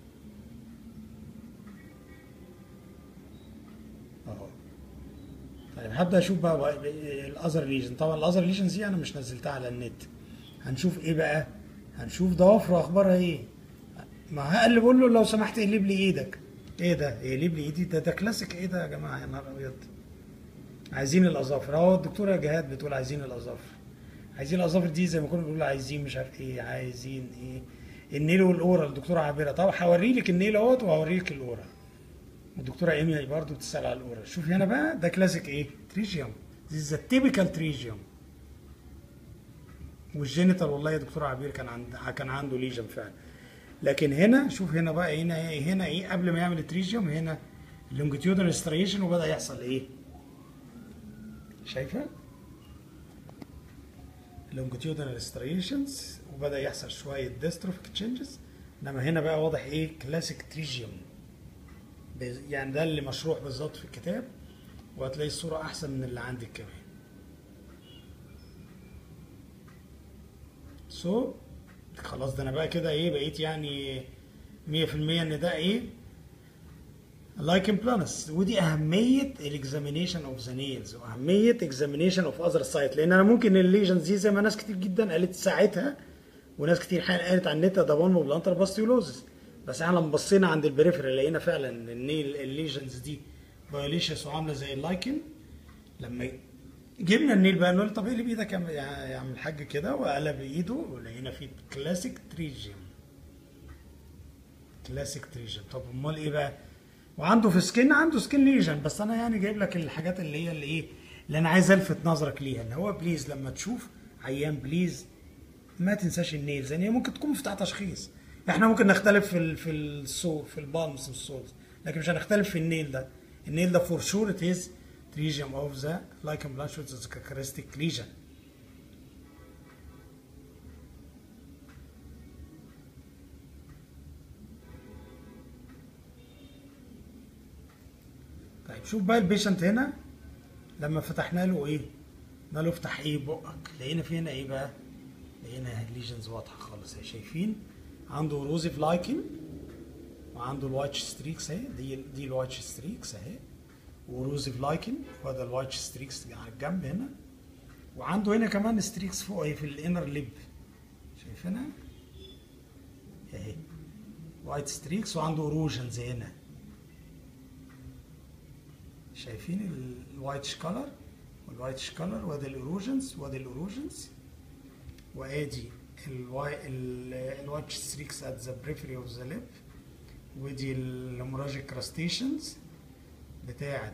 اهو. طيب هبدا اشوف بقى الاذر ليجن. طبعا الاذر ليجن دي انا مش نزلتها على النت. هنشوف ايه بقى؟ هنشوف ضوافره اخبارها ايه. ما هقلب بقول له لو سمحت اقلب لي ايدك. ايه ده؟ يقلب لي ايدي؟ ده ده كلاسيك. ايه ده يا جماعه؟ يا نهار ابيض. عايزين الاظافر اهو. الدكتوره جهاد بتقول عايزين الاظافر. عايزين الاظافر دي زي ما كنا بنقول عايزين مش عارف ايه، عايزين ايه؟ النيل والاورا. الدكتوره عابره. طب هوري لك النيل اهوت وهوري لك الاورا. الدكتوره ايمي برضه بتسال على الاورا. شوف هنا بقى ده كلاسيك ايه؟ تريجيوم. This is a typical تريجيوم. والجينيتال والله يا دكتوره عبير كان عند كان عنده ليجن فعلا. لكن هنا شوف هنا بقى هنا ايه؟ هنا ايه قبل ما يعمل التريجيوم؟ هنا اللونجيتيودنال ستريشن، وبدا يحصل ايه؟ شايفه؟ لونجيتيودنال ستريشنز، وبدا يحصل شويه ديستروفيك تشينجز. انما هنا بقى واضح ايه؟ كلاسيك تريجيوم. يعني ده اللي مشروح بالظبط في الكتاب، وهتلاقي الصوره احسن من اللي عندك كمان. سو so, خلاص ده انا بقى كده ايه؟ بقيت يعني مية في المية ان ده ايه؟ لايكن بلانس. ودي اهميه الاكزامينيشن اوف ذا نيلز، واهميه اكزامينيشن اوف اذر سايت. لان انا ممكن الليجنز دي زي ما ناس كتير جدا قالت ساعتها، وناس كتير قالت على النت ده بون بلانتر باستيولوزس، بس احنا لما بصينا عند البريفري لقينا فعلا ان النيل الليجنز دي فايوليشس وعامله زي اللايكن. لما جبنا النيل بقى نقول طب ايه اللي بايدك يا عم الحاج كده؟ وقلب ايده ولقينا فيه كلاسيك تريجيوم. كلاسيك تريجيوم. طب امال ايه بقى؟ وعنده في سكين، عنده سكين ليجن. بس انا يعني جايب لك الحاجات اللي هي اللي ايه اللي انا عايز الفت نظرك ليها، ان هو بليز لما تشوف عيان بليز ما تنساش النيلز، لان هي ممكن تكون مفتاح تشخيص. احنا ممكن نختلف في ال في السو في البالمز والسولز، لكن مش هنختلف في النيل ده. النيل ده فور شور ات از تريجيوم اوف ذا لايكن بلانشوت از كاركترستيك ليجن. طيب شوف بقى البيشنت هنا لما فتحنا له ايه؟ قلنا له افتح ايه بقك؟ لقينا في هنا ايه بقى؟ لقينا ليجنز واضحه خالص اهي. شايفين؟ عنده روزيف لايكن، وعنده الوايتش ستريكس اهي. دي دي الوايتش ستريكس اهي، وروزيف لايكن، وهذا الوايتش ستريكس على الجنب هنا. وعنده هنا كمان ستريكس فوق اهي في الانر ليب. شايفينها؟ اهي وايت ستريكس وعنده اروجنز هنا. شايفين الوايتش كولر والوايتش كولر، وادي الاروجنز وادي الاروجنز، وادي الوايتش ستريكس ات ذا بريفري اوف ذا ليب، ودي الهيموراجيك كراستيشنز بتاعت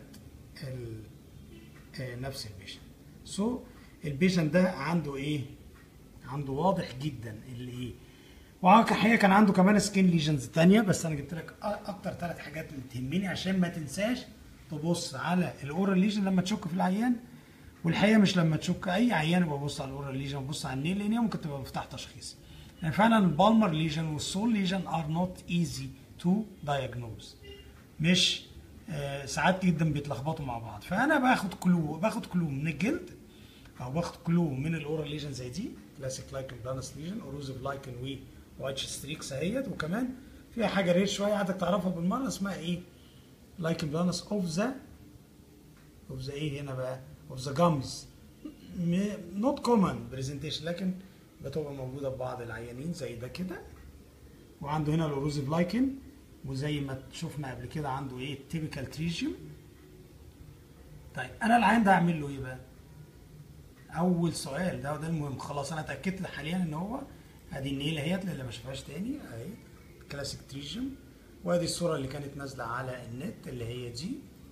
نفس البيشنت. سو so, البيشنت ده عنده ايه؟ عنده واضح جدا اللي ايه، وحقيقة كان عنده كمان سكين ليجنز تانية، بس انا جبت لك اكتر ثلاث حاجات اللي تهمني عشان ما تنساش تبص على الاورال ليجن لما تشك في العيان. والحقيقه مش لما تشك اي عيان يبقى ببص على الاورال ليجن، ببص على النيل، لان هي ممكن تبقى مفتاح تشخيص. يعني فعلا البالمر ليجن والسول ليجن ار نوت ايزي تو دايجنوز، مش آه ساعات جدا بيتلخبطوا مع بعض. فانا باخد كلو باخد كلو من الجلد، او باخد كلو من الاورال ليجن زي دي كلاسيك لايكن بلانس ليجن، اوروزيف لايكن و وايتش ستريكس اهيت. وكمان فيها حاجه رير شويه عايزك تعرفها بالمره، اسمها ايه؟ لايكن بلانس اوف ذا اوف ذا ايه هنا بقى؟ اوف ذا جامز. نوت كومن برزنتيشن، لكن بتبقى موجوده في بعض العيانين زي ده كده. وعنده هنا الاوروزيف لايكن، وزي ما شفنا قبل كده عنده ايه؟ تيبيكال تريجيوم. طيب انا العيان ده اعمل له ايه بقى؟ اول سؤال ده وده المهم. خلاص انا اتاكدت حاليا ان هو ادي النيله اهيت اللي ما شافهاش تاني اهي كلاسيك تريجيوم، وادي الصوره اللي كانت نازله على النت اللي هي دي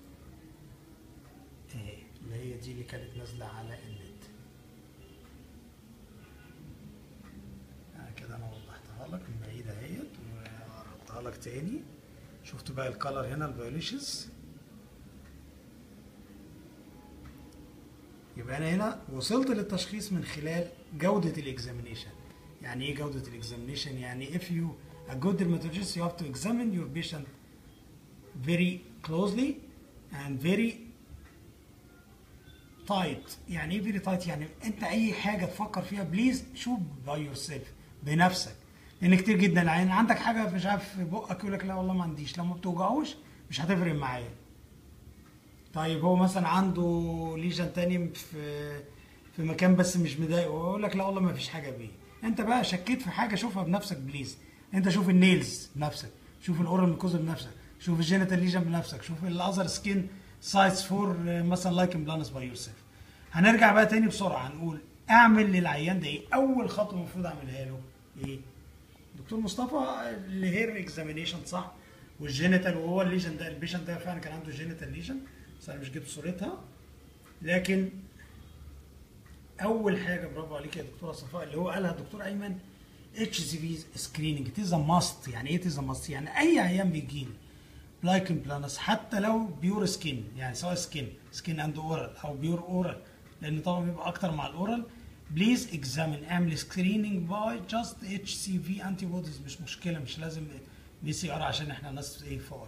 اهي، اللي هي دي اللي كانت نازله على النت. يعني كده انا وضحتها لك من بعيد اهيت وقربتها لك تاني. شفتوا بقى الكالر هنا الفيوليشز؟ يبقى انا هنا وصلت للتشخيص من خلال جوده الاكزامينيشن. يعني ايه جوده الاكزامينيشن؟ يعني if you a good dermatologist you have to examine your patient very closely and very tight. يعني ايه very tight؟ يعني انت اي حاجه تفكر فيها بليز شوف by yourself بنفسك، لان كتير جدا العين عندك حاجه مش عارف في بقك يقول لك لا والله ما عنديش، لو ما بتوجعوش مش هتفرق معايا. طيب هو مثلا عنده ليجن تاني في في مكان بس مش مضايقه، ويقول لك لا والله ما فيش حاجه بيه. انت بقى شكيت في حاجه شوفها بنفسك بليز. انت شوف النيلز بنفسك، شوف الاورال ميكوزا بنفسك، شوف الجينيتال ليجن بنفسك، شوف الاذر سكين سايتس فور مثلا لايكن بلانس باي يور سيلف. هنرجع بقى تاني بسرعه هنقول اعمل للعيان ده ايه؟ اول خطوه المفروض اعملها له ايه؟ دكتور مصطفى الهير اكزامينيشن صح؟ والجينيتال، وهو الليجن ده البيشنت ده فعلا كان عنده جينيتال ليجن، بس انا مش جبت صورتها. لكن اول حاجه برافو عليك يا دكتوره صفاء اللي هو قالها الدكتور ايمن، اتش سي في سكريننج تيز ماست. يعني ايه تيز ماست؟ يعني اي عيان بيجي لي لايكن بلانس حتى لو بيور سكين، يعني سواء سكين سكين اند اورال او بيور اورال، لان طبعا بيبقى اكتر مع الاورال. بليز اكزامين، اعمل سكريننج باي جاست اتش سي في انتي بوديز، مش مشكله، مش لازم بي سي ار عشان احنا ناس ايه فقراء.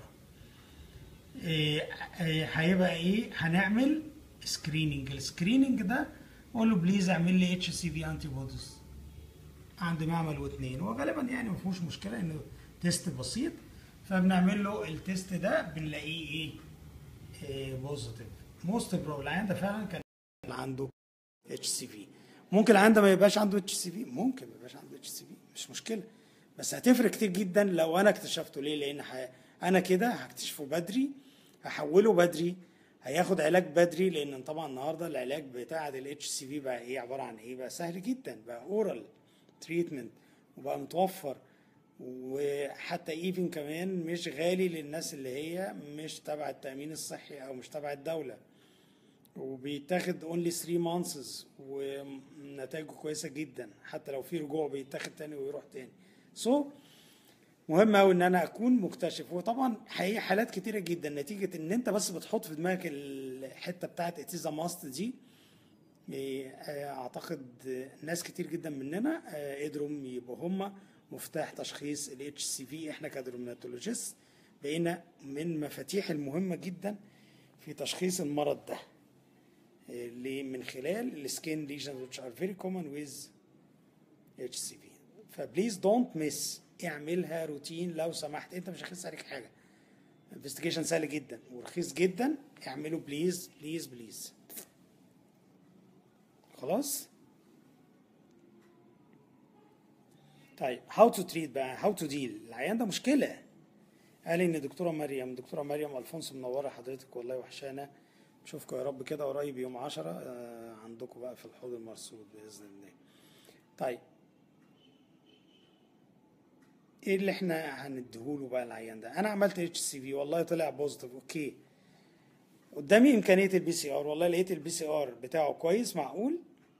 هيبقى ايه, ايه هنعمل سكريننج. السكريننج ده اقول له بليز اعمل لي اتش سي في انتي بوديز عند معمل واثنين، وغالبا يعني ما فيهوش مشكله انه تيست بسيط. فبنعمل له التيست ده بنلاقيه ايه, إيه بوزيتيف. موست بروبلم العيان ده فعلا كان عنده اتش سي في. ممكن العيان ده ما يبقاش عنده اتش سي في، ممكن ما يبقاش عنده اتش سي في، مش مشكله، بس هتفرق كتير جدا لو انا اكتشفته. ليه؟ لان ح... انا كده هكتشفه بدري، هحوله بدري، هياخد علاج بدري. لان طبعا النهارده العلاج بتاع الاتش سي في بقى ايه؟ عباره عن ايه؟ بقى سهل جدا، بقى اورال تريتمنت وبقى متوفر، وحتى ايفن كمان مش غالي للناس اللي هي مش تبع التامين الصحي او مش تبع الدوله، وبيتاخد اونلي ثلاثة مانثس ونتائجه كويسه جدا. حتى لو في رجوع بيتاخد تاني ويروح تاني. سو so, مهم قوي ان انا اكون مكتشف. وطبعا حقيقة حالات كتيره جدا نتيجه ان انت بس بتحط في دماغك الحته بتاعت اتيزا ماست دي. اعتقد ناس كتير جدا مننا قدروا يبقوا هم مفتاح تشخيص الاتش سي في. احنا كدرماتولوجيست بقينا من مفاتيح المهمه جدا في تشخيص المرض ده اللي من خلال السكين ليجنز which are very common with اتش سي في. فبليز دونت ميس، اعملها روتين لو سمحت. انت مش هيخسر عليك حاجه، انفستيجيشن سهل جدا ورخيص جدا، اعمله بليز بليز بليز. خلاص. طيب هاو تو تريت بقى، هاو تو ديل. العيان ده مشكله. قال ان دكتوره مريم دكتوره مريم الفونسو منوره حضرتك والله، وحشانا. نشوفكم يا رب كده قريب يوم عشرة آه عندكم بقى في الحوض المرصود باذن الله. طيب ايه اللي احنا هنديهوله بقى العيان ده؟ انا عملت اتش سي في والله طلع بوزيتيف، اوكي. قدامي امكانيه البي سي ار، والله لقيت البي سي ار بتاعه كويس معقول،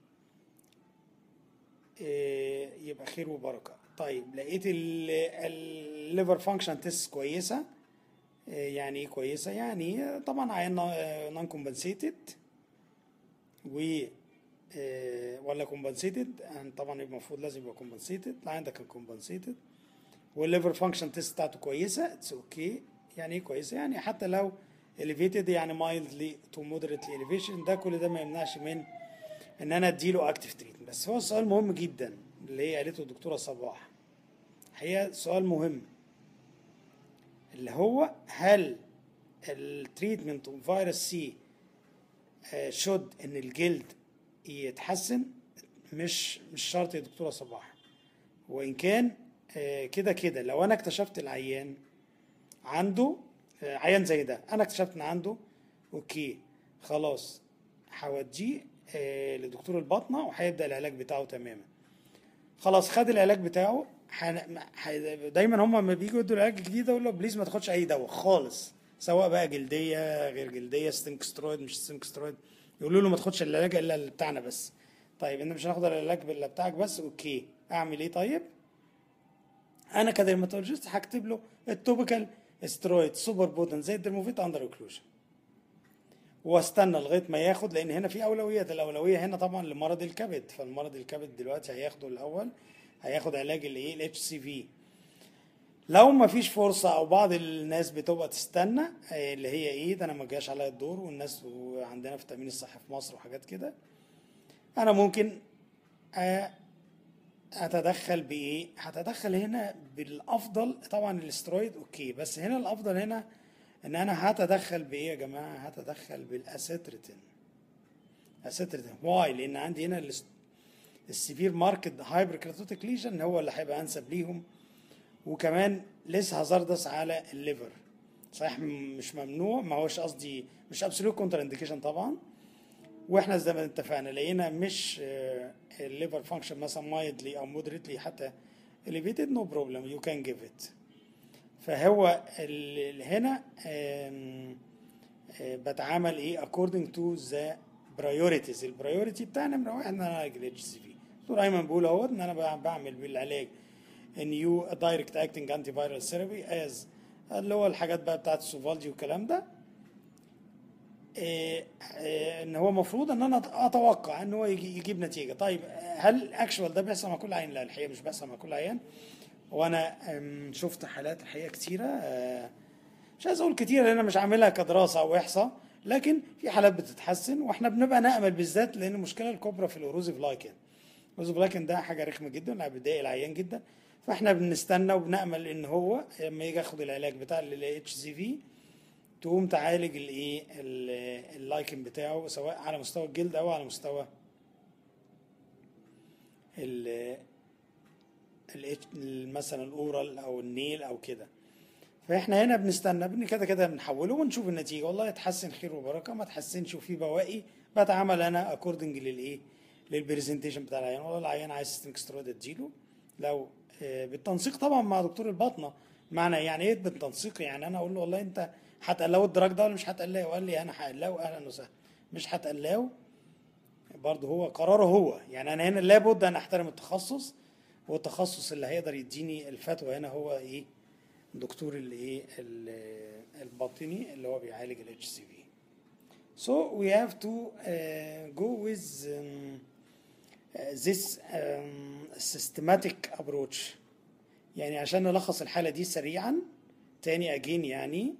إيه يبقى خير وبركه. طيب لقيت الليفر فانكشن تيست كويسه. إيه يعني ايه كويسه؟ يعني طبعا عيان نون كومبنسيتد و إيه ولا كومبنسيتد، طبعا يبقى المفروض لازم يبقى كومبنسيتد. العيان ده كان كومبنسيتد والليفر فانكشن تيست بتاعته كويسه، اتس اوكي. يعني ايه كويسه؟ يعني حتى لو elevated يعني mildly to moderately elevation، ده كل ده ما يمنعش من ان انا اديله اكتيف تريتمنت. بس هو السؤال مهم جدا اللي هي قالته الدكتوره صباح، هي سؤال مهم اللي هو هل التريتمنت اوف فيروس سي شود ان الجلد يتحسن؟ مش مش شرط يا دكتوره صباح. وان كان كده كده لو انا اكتشفت العيان عنده عيان زي ده، انا اكتشفت ان عنده، اوكي خلاص هوديه لدكتور الباطنه وهيبدا العلاج بتاعه تماما. خلاص خد العلاج بتاعه. حن... دايما هم لما بييجوا يدوا العلاج الجديد يقول له بليز ما تاخدش اي دواء خالص، سواء بقى جلديه غير جلديه، ستينك سترويد مش ستينك سترويد، يقولوا له ما تاخدش العلاج الا اللي بتاعنا بس. طيب انت مش هناخد العلاج الا بتاعك بس، اوكي اعمل ايه؟ طيب انا كديرماتولوجيست هكتب له التوبيكال سترويد سوبر بوتن زي الدرموفيت اندر اوكلوجن، واستنى لغايه ما ياخد، لان هنا في اولويات. الاولويه هنا طبعا لمرض الكبد، فالمرض الكبد دلوقتي هياخده الاول، هياخد علاج الايه الاتش سي في. لو ما فيش فرصه او بعض الناس بتبقى تستنى اللي هي ايه ده انا ما جاش عليا الدور، والناس عندنا في التامين الصحي في مصر وحاجات كده، انا ممكن هتدخل بايه؟ هتدخل هنا بالافضل طبعا الاسترويد اوكي، بس هنا الافضل هنا ان انا هتدخل بايه يا جماعه؟ هتدخل بالاسيتريتين. اسيتريتين واي؟ لان عندي هنا السيفير ماركت هايبر كراتوتيك ليجن هو اللي هيبقى انسب ليهم، وكمان ليس هازاردس على الليفر. صحيح مش ممنوع، ما هوش قصدي مش ابسولوت كونتر انديكيشن طبعا. واحنا زي ما اتفقنا لقينا مش الليفر فانكشن مثلا مايدلي او مودريتلي حتى elevated no problem you can give it. فهو هنا بتعامل ايه according to the priorities. البرايورتي بتاعنا نمره واحد ان انا اعالج الاتش سي في. دكتور ايمن بيقول اهوت ان انا بعمل بالعلاج نيو دايركت اكتنج انتي فايرال ثيرابي از اللي هو الحاجات بقى بتاعت السوفالدي والكلام ده. إيه إيه ان هو المفروض ان انا اتوقع ان هو يجيب نتيجه. طيب هل اكشوال ده بيحصل مع كل عيان؟ لا الحقيقه مش بيحصل مع كل عيان، وانا شفت حالات الحقيقه كتيره، مش عايز اقول كتيره لان انا مش عاملها كدراسه او احصاء، لكن في حالات بتتحسن واحنا بنبقى نامل بالذات، لان المشكله الكبرى في الاوروزيف لايكن. الاوروزيف لايكن ده حاجه رخمه جدا، بتضايق العيان جدا، فاحنا بنستنى وبنامل ان هو لما يجي ياخد العلاج بتاع الاتش سي في تقوم تعالج الايه اللايكن بتاعه، سواء على مستوى الجلد او على مستوى ال مثلا الاورال او النيل او كده. فاحنا هنا بنستنى بن كده كده بنحوله ونشوف النتيجه، والله يتحسن خير وبركه، ما تحسنش وفي بواقي بتعامل انا اكوردنج للايه للبرزنتيشن بتاع العيان. والله العيان عايز ستينك سترويد اديله، لو بالتنسيق طبعا مع دكتور الباطنه. معنى يعني ايه بالتنسيق؟ يعني انا اقول له والله انت هتقلقه الدراج ده ولا مش هتقلقه؟ قال لي انا هقلقه اهلا وسهلا، مش هتقلقه برضه هو قراره هو. يعني انا هنا لابد ان احترم التخصص، والتخصص اللي هيقدر يديني الفتوى هنا هو ايه؟ دكتور الايه الباطني اللي هو بيعالج الاتش سي في. So we have to uh, go with um, uh, this um, systematic approach. يعني عشان نلخص الحالة دي سريعا تاني again، يعني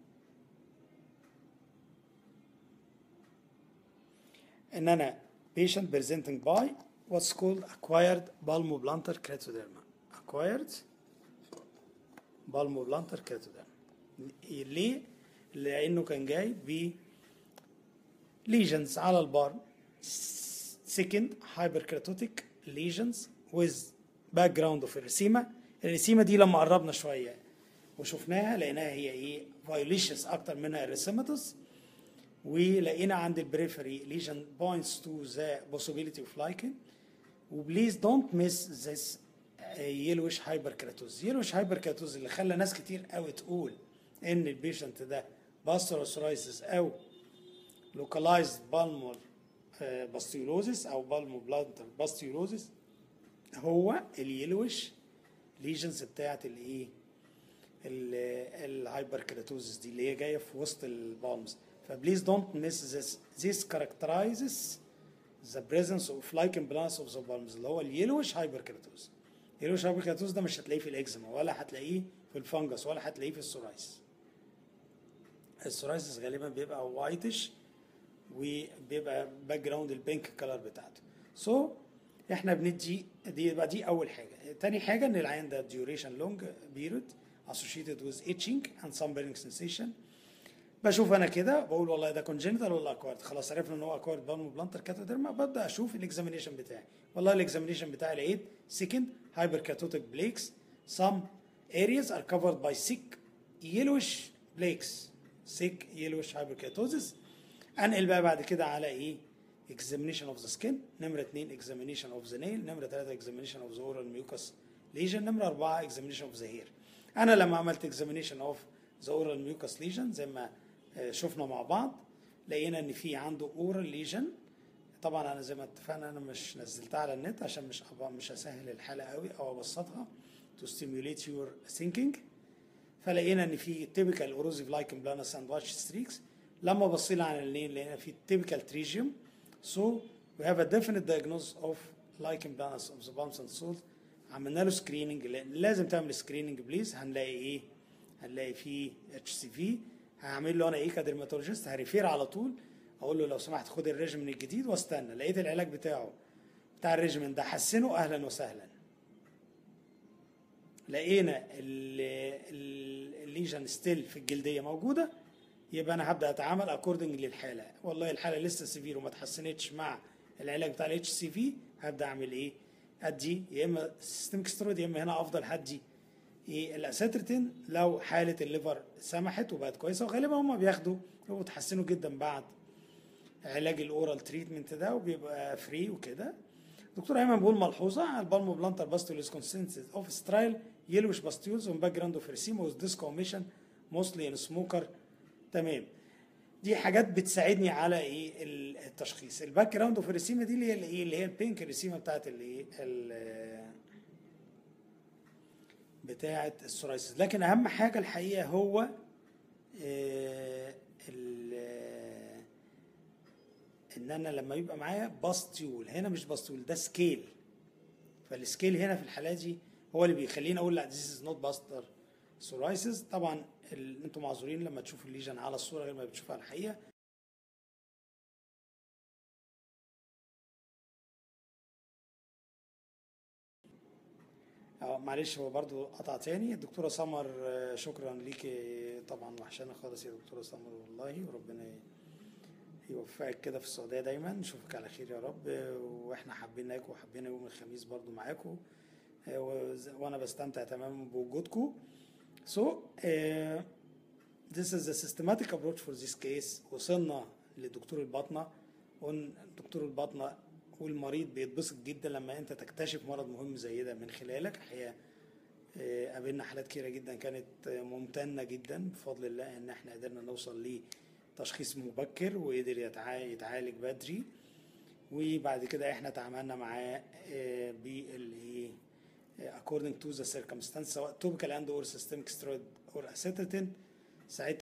ان انا patient presenting by what's called acquired palmoplantar keratoderma. acquired palmoplantar keratoderma. ليه؟ لانه كان جاي ب lesions على البار، second hyperkeratotic lesions with باك جراوند اوف الرسيمه. الرسيمه دي لما قربنا شويه وشفناها لقيناها هي ايه فايوليشس اكتر منها الريسيماتوس، ولقينا عند البريفري ليجن بوينتس تو ذا possibility اوف لايكن. وبليز دونت ميس ذس يلوش هايبر كيراتوز. يلوش هايبر كيراتوز اللي خلى ناس كتير قوي تقول ان البيشنت ده باستروسرايسيس او لوكالايزد بالمر باستيولوزيس او بالمو بلانتر باستيولوزيس هو اليلوش ليجنز بتاعت الايه الهايبر كيراتوزيس دي اللي هي جايه في وسط البالمز. فبليز دونت ميس ذس. ذيس كاركترايزز ذا بريزنس اوف لايكن بلانس اوف ذا بالمز اللي هو اليلوش هايبر كيراتوز. اليلوش هايبر كيراتوز ده مش هتلاقيه في الاكزيما ولا هتلاقيه في الفنجس ولا هتلاقيه في السورايس. السورايسيس غالبا بيبقى وايتش وبيبقى باك جراوند البينك كلر بتاعته. سو so, احنا بندي دي يبقى دي اول حاجه. تاني حاجه ان العيان ده duration long period associated with itching and some burning sensation. بشوف انا كده بقول والله ده كونجنتال ولا اكوارد. خلاص عرفنا ان هو اكوارد بالمو بلانتر كاتوديرما. ببدا اشوف الاكزامينيشن بتاعي. والله الاكزامينيشن بتاعي لقيت سكند هايبر كاتوتيك بليكس. some areas are covered by thick yellowish flakes. thick yellowish hyperkeratosis. انقل بقى بعد كده على ايه examination of the skin. نمره اتنين examination of the nail. نمره تلاته examination of the oral mucus lesion. نمره اربعه examination of the hair. انا لما عملت examination of the oral mucus lesion زي ما شفنا مع بعض لقينا ان في عنده oral lesion. طبعا انا زي ما اتفقنا انا مش نزلتها على النت عشان مش مش هسهل الحاله قوي او ابسطها to stimulate your thinking. فلقينا ان في typical erosive lichen planus and watch streaks. لما بصينا على النيل لقينا في typical trigium. so we have a definite diagnosis of lichen planus of the palms and soles. عملنا له سكريننج. لازم تعمل سكريننج بليز. هنلاقي ايه؟ هنلاقي فيه اتش سي في. هعمل له انا ايه كدرماتولوجيست؟ هريفير على طول اقول له لو سمحت خد الريجيمن الجديد واستنى. لقيت العلاج بتاعه بتاع الريجيمن ده حسنه اهلا وسهلا. لقينا الليجن ستيل في الجلديه موجوده يبقى انا هبدا اتعامل اكوردنج للحاله. والله الحاله لسه سيفير وما اتحسنتش مع العلاج بتاع الاتش سي في هبدا اعمل ايه؟ ادي يا اما سيستميك سترويد يا اما هنا افضل هدي ايه الاساترتين لو حاله الليفر سمحت وبقت كويسه. وغالبا هم بياخدوا وبتحسنوا جدا بعد علاج الاورال تريتمنت ده وبيبقى فري وكده. دكتور ايمن بيقول ملحوظه البالمو بلانتر باستول از كونسنتد اوف سترايل يلوش باستيولز اون باك جراوند اوف ريسيما وذ ديس كوميشن موستلي ان سموكر. تمام. دي حاجات بتساعدني على ايه التشخيص. الباك جراوند اوف ريسيما دي اللي هي الايه اللي هي البينك ريسيما بتاعت الايه بتاعت السورايسيس. لكن اهم حاجه الحقيقه هو آه ان انا لما يبقى معايا باستيول. هنا مش باستيول ده سكيل. فالسكيل هنا في الحالات دي هو اللي بيخليني اقول لا ذيس از نوت باستر سورايسيس. طبعا انتم معذورين لما تشوفوا الليجن على الصوره غير ما بتشوفها على الحقيقه. اه معلش هو برضو قطع تاني. الدكتوره سمر شكرا ليكي طبعا وحشانا خالص يا دكتوره سمر والله. وربنا يوفقك كده في السعوديه دايما. نشوفك على خير يا رب. واحنا حابينك وحابين يوم الخميس برضو معاكم وانا بستمتع تماما بوجودكم. so uh, this is the systematic approach for this case. وصلنا لدكتور الباطنه. دكتور الباطنه والمريض بيتبسط جدا لما انت تكتشف مرض مهم زي ده من خلالك. الحقيقه قابلنا حالات كتيره جدا كانت ممتنه جدا بفضل الله ان احنا قدرنا نوصل لتشخيص مبكر وقدر يتعالج بدري. وبعد كده احنا تعاملنا معاه بالايه according to the circumstance سواء topical and or systemic steroid or acetatin. ساعتها